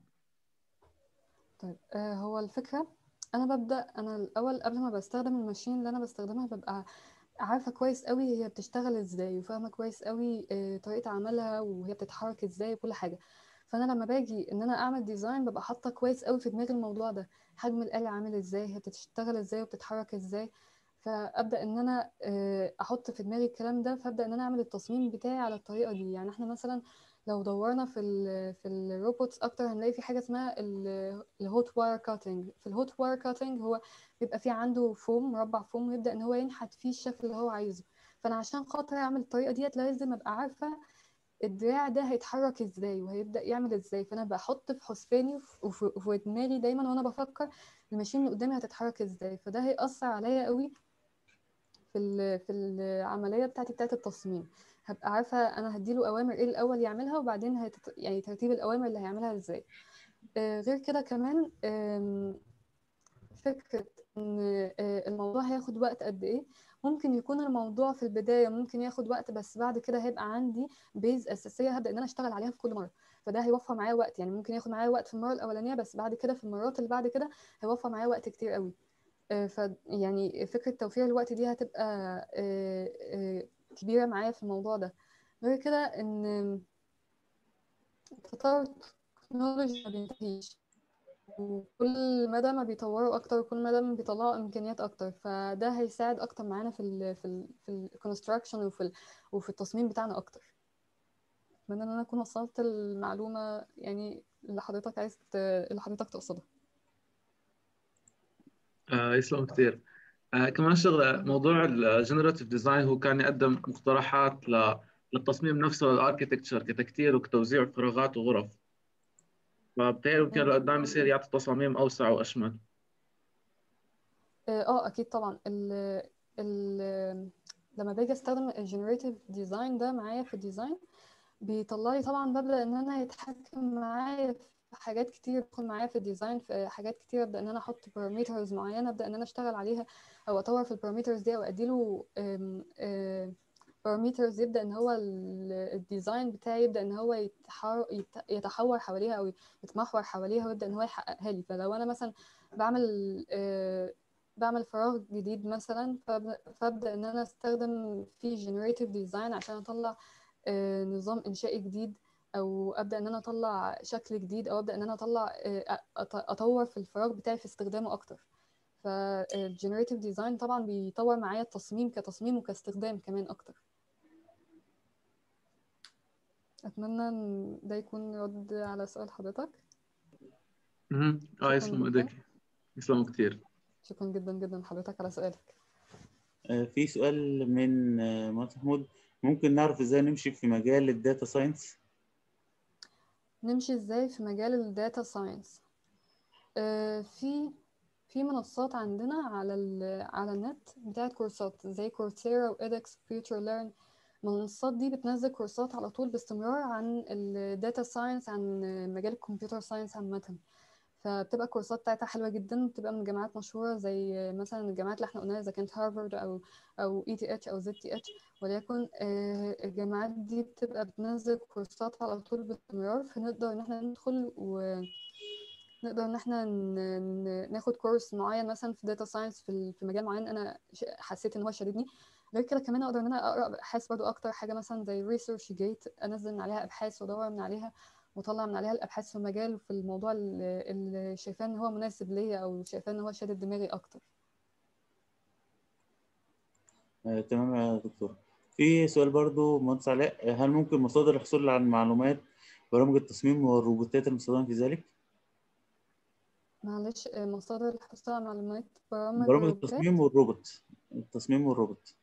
طيب هو الفكرة، أنا الأول قبل ما بستخدم الماشين اللي أنا بستخدمها ببقى عارفة كويس قوي هي بتشتغل ازاي، وفاهمة كويس قوي طريقة عملها وهي بتتحرك ازاي وكل حاجة. فأنا لما باجي إن أنا أعمل ديزاين ببقى حاطة كويس قوي في دماغي الموضوع ده، حجم الآلة عامل ازاي، هي بتشتغل ازاي وبتتحرك ازاي. فأبدأ إن أنا أحط في دماغي الكلام ده، فأبدأ إن أنا أعمل التصميم بتاعي على الطريقة دي. يعني احنا مثلا لو دورنا في الروبوتس اكتر هنلاقي في حاجه اسمها الهوت واير كاتنج. في الهوت واير كاتنج هو بيبقى في عنده فوم، مربع فوم، ويبدا ان هو ينحت فيه الشكل اللي هو عايزه. فانا عشان خاطر اعمل الطريقه ديت لازم ابقى عارفه الدراع ده هيتحرك ازاي وهيبدا يعمل ازاي. فانا بحط في حسباني وفي دماغي دايما وانا بفكر الماشين اللي قدامي هتتحرك ازاي. فده هيأثر عليا قوي في العمليه بتاعت التصميم. هبقى عارفة أنا هديله أوامر إيه الأول يعملها، وبعدين يعني ترتيب الأوامر اللي هيعملها إزاي. غير كده كمان فكرة إن الموضوع هياخد وقت قد إيه. ممكن يكون الموضوع في البداية ممكن ياخد وقت، بس بعد كده هيبقى عندي بيز أساسية هبدأ إن أنا أشتغل عليها في كل مرة، فده هيوفر معايا وقت. يعني ممكن ياخد معايا وقت في المرة الأولانية، بس بعد كده في المرات اللي بعد كده هيوفر معايا وقت كتير قوي. ف يعني فكرة توفير الوقت دي هتبقى كبيرة معايا في الموضوع ده. غير كده إن تطور التكنولوجيا ما بينتهيش، وكل مدى ما بيطوروا اكتر وكل مدى ما بيطلعوا امكانيات اكتر، فده هيساعد اكتر معانا في الكونستراكشن وفي التصميم بتاعنا اكتر. اتمنى ان انا اكون وصلت المعلومه يعني اللي حضرتك تقصدها. يسلم كثير. كمان شغله، موضوع الجنراتيف ديزاين هو كان يقدم مقترحات للتصميم نفسه، الاركيتكتشر كتكتير وكتوزيع فراغات وغرف. فبتهيألي يمكن لقدام يصير يعطي تصاميم اوسع واشمل. اكيد طبعا. ال لما باجي استخدم الجنريتيف ديزاين ده معايا في الديزاين، بيطلع لي طبعا، ببدأ ان انا يتحكم معايا في حاجات كتير، تدخل معايا في الديزاين في حاجات كتير. ابدا ان انا احط بارامترز معينه، ابدا ان انا اشتغل عليها او اطور في البارامترز دي، او اديله بارامترز يبدا ان هو الديزاين بتاعي يبدا ان هو يتحور حواليها او يتمحور حواليها، ويبدا ان هو يحققها لي. فلو انا مثلا بعمل بعمل فراغ جديد مثلا، فابدا ان انا استخدم فيه generative design عشان اطلع نظام انشائي جديد، او ابدا ان انا اطلع شكل جديد، او ابدا ان انا اطلع اطور في الفراغ بتاعي في استخدامه اكتر. فالجنريتيف ديزاين طبعا بيطور معايا التصميم كتصميم وكاستخدام كمان اكتر. اتمنى ان ده يكون رد على سؤال حضرتك. شكرا يسلم جدا. ايدك. يسلم كثير. شكرا جدا جدا لحضرتك على سؤالك. في سؤال من مهندس محمود، ممكن نعرف ازاي نمشي في مجال الداتا ساينس؟ نمشي ازاي في مجال الداتا ساينس؟ في منصات عندنا على النت بتاعت كورسات زي كورسيرا وإيدكس فيوتشر ليرن. المنصات دي بتنزل كورسات على طول باستمرار عن الداتا ساينس، عن مجال الكمبيوتر ساينس عامة. فبتبقى الكورسات بتاعتها حلوة جدا، بتبقى من جامعات مشهورة زي مثلا الجامعات اللي احنا قلناها، إذا كانت هارفارد أو ETH أو ZTH وليكن. الجامعات دي بتبقى بتنزل كورسات على طول باستمرار، فنقدر إن احنا ندخل نقدر ان احنا ناخد كورس معين مثلا في داتا ساينس في مجال معين انا حسيت ان هو شددني. غير كده كمان اقدر ان انا اقرا ابحاث برضو اكتر، حاجه مثلا زي ريسيرش جيت، انزل من عليها ابحاث وادور من عليها واطلع من عليها الابحاث في المجال وفي الموضوع اللي شايفاه ان هو مناسب ليا او شايفاه ان هو شادد دماغي اكتر. تمام يا دكتور. في سؤال برضو مهندس علاء، هل ممكن مصادر الحصول على معلومات برامج التصميم والروبوتات المستخدمة في ذلك؟ معلش، مصادر الحصول على معلومات برامج برامج الروبوتات. التصميم والروبوت. التصميم والروبوت.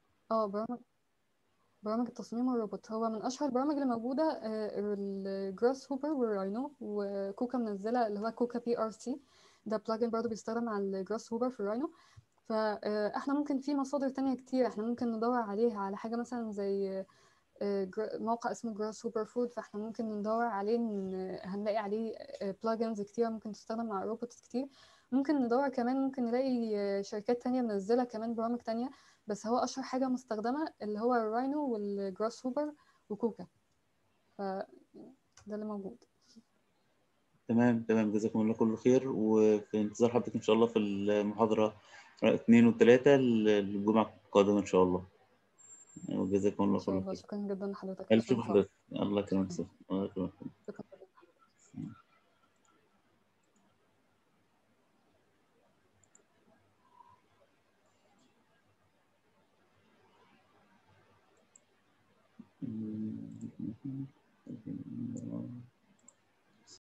برامج التصميم والروبوت هو من اشهر البرامج اللي موجوده، الجراس هوبر والراينو، وكوكا منزله اللي هو كوكا PRC. ده بلاجن برضو بيستخدم على الجراس هوبر في الراينو. فاحنا ممكن في مصادر تانية كتير احنا ممكن ندور عليها، على حاجه مثلا زي موقع اسمه جراس هوبر فود، فاحنا ممكن ندور عليه هنلاقي عليه بلاجنز كتير ممكن تستخدم مع روبوتس كتير. ممكن ندور كمان، ممكن نلاقي شركات تانية منزلة كمان برامج تانية، بس هو أشهر حاجة مستخدمة اللي هو الراينو والجراس هوبر وكوكا. فده اللي موجود. تمام تمام، جزاكم الله كل خير، وفي انتظار حضرتك إن شاء الله في المحاضرة 2 و3 الجمعة القادمة إن شاء الله، وجزاكم إن الله شاء كل الله. خير. شكرا جدا لحضرتك يا ألف شكر باشمهندس عمرو. حضرتك، الله يكرمك. شكرا. الله يكرمك. شكرا.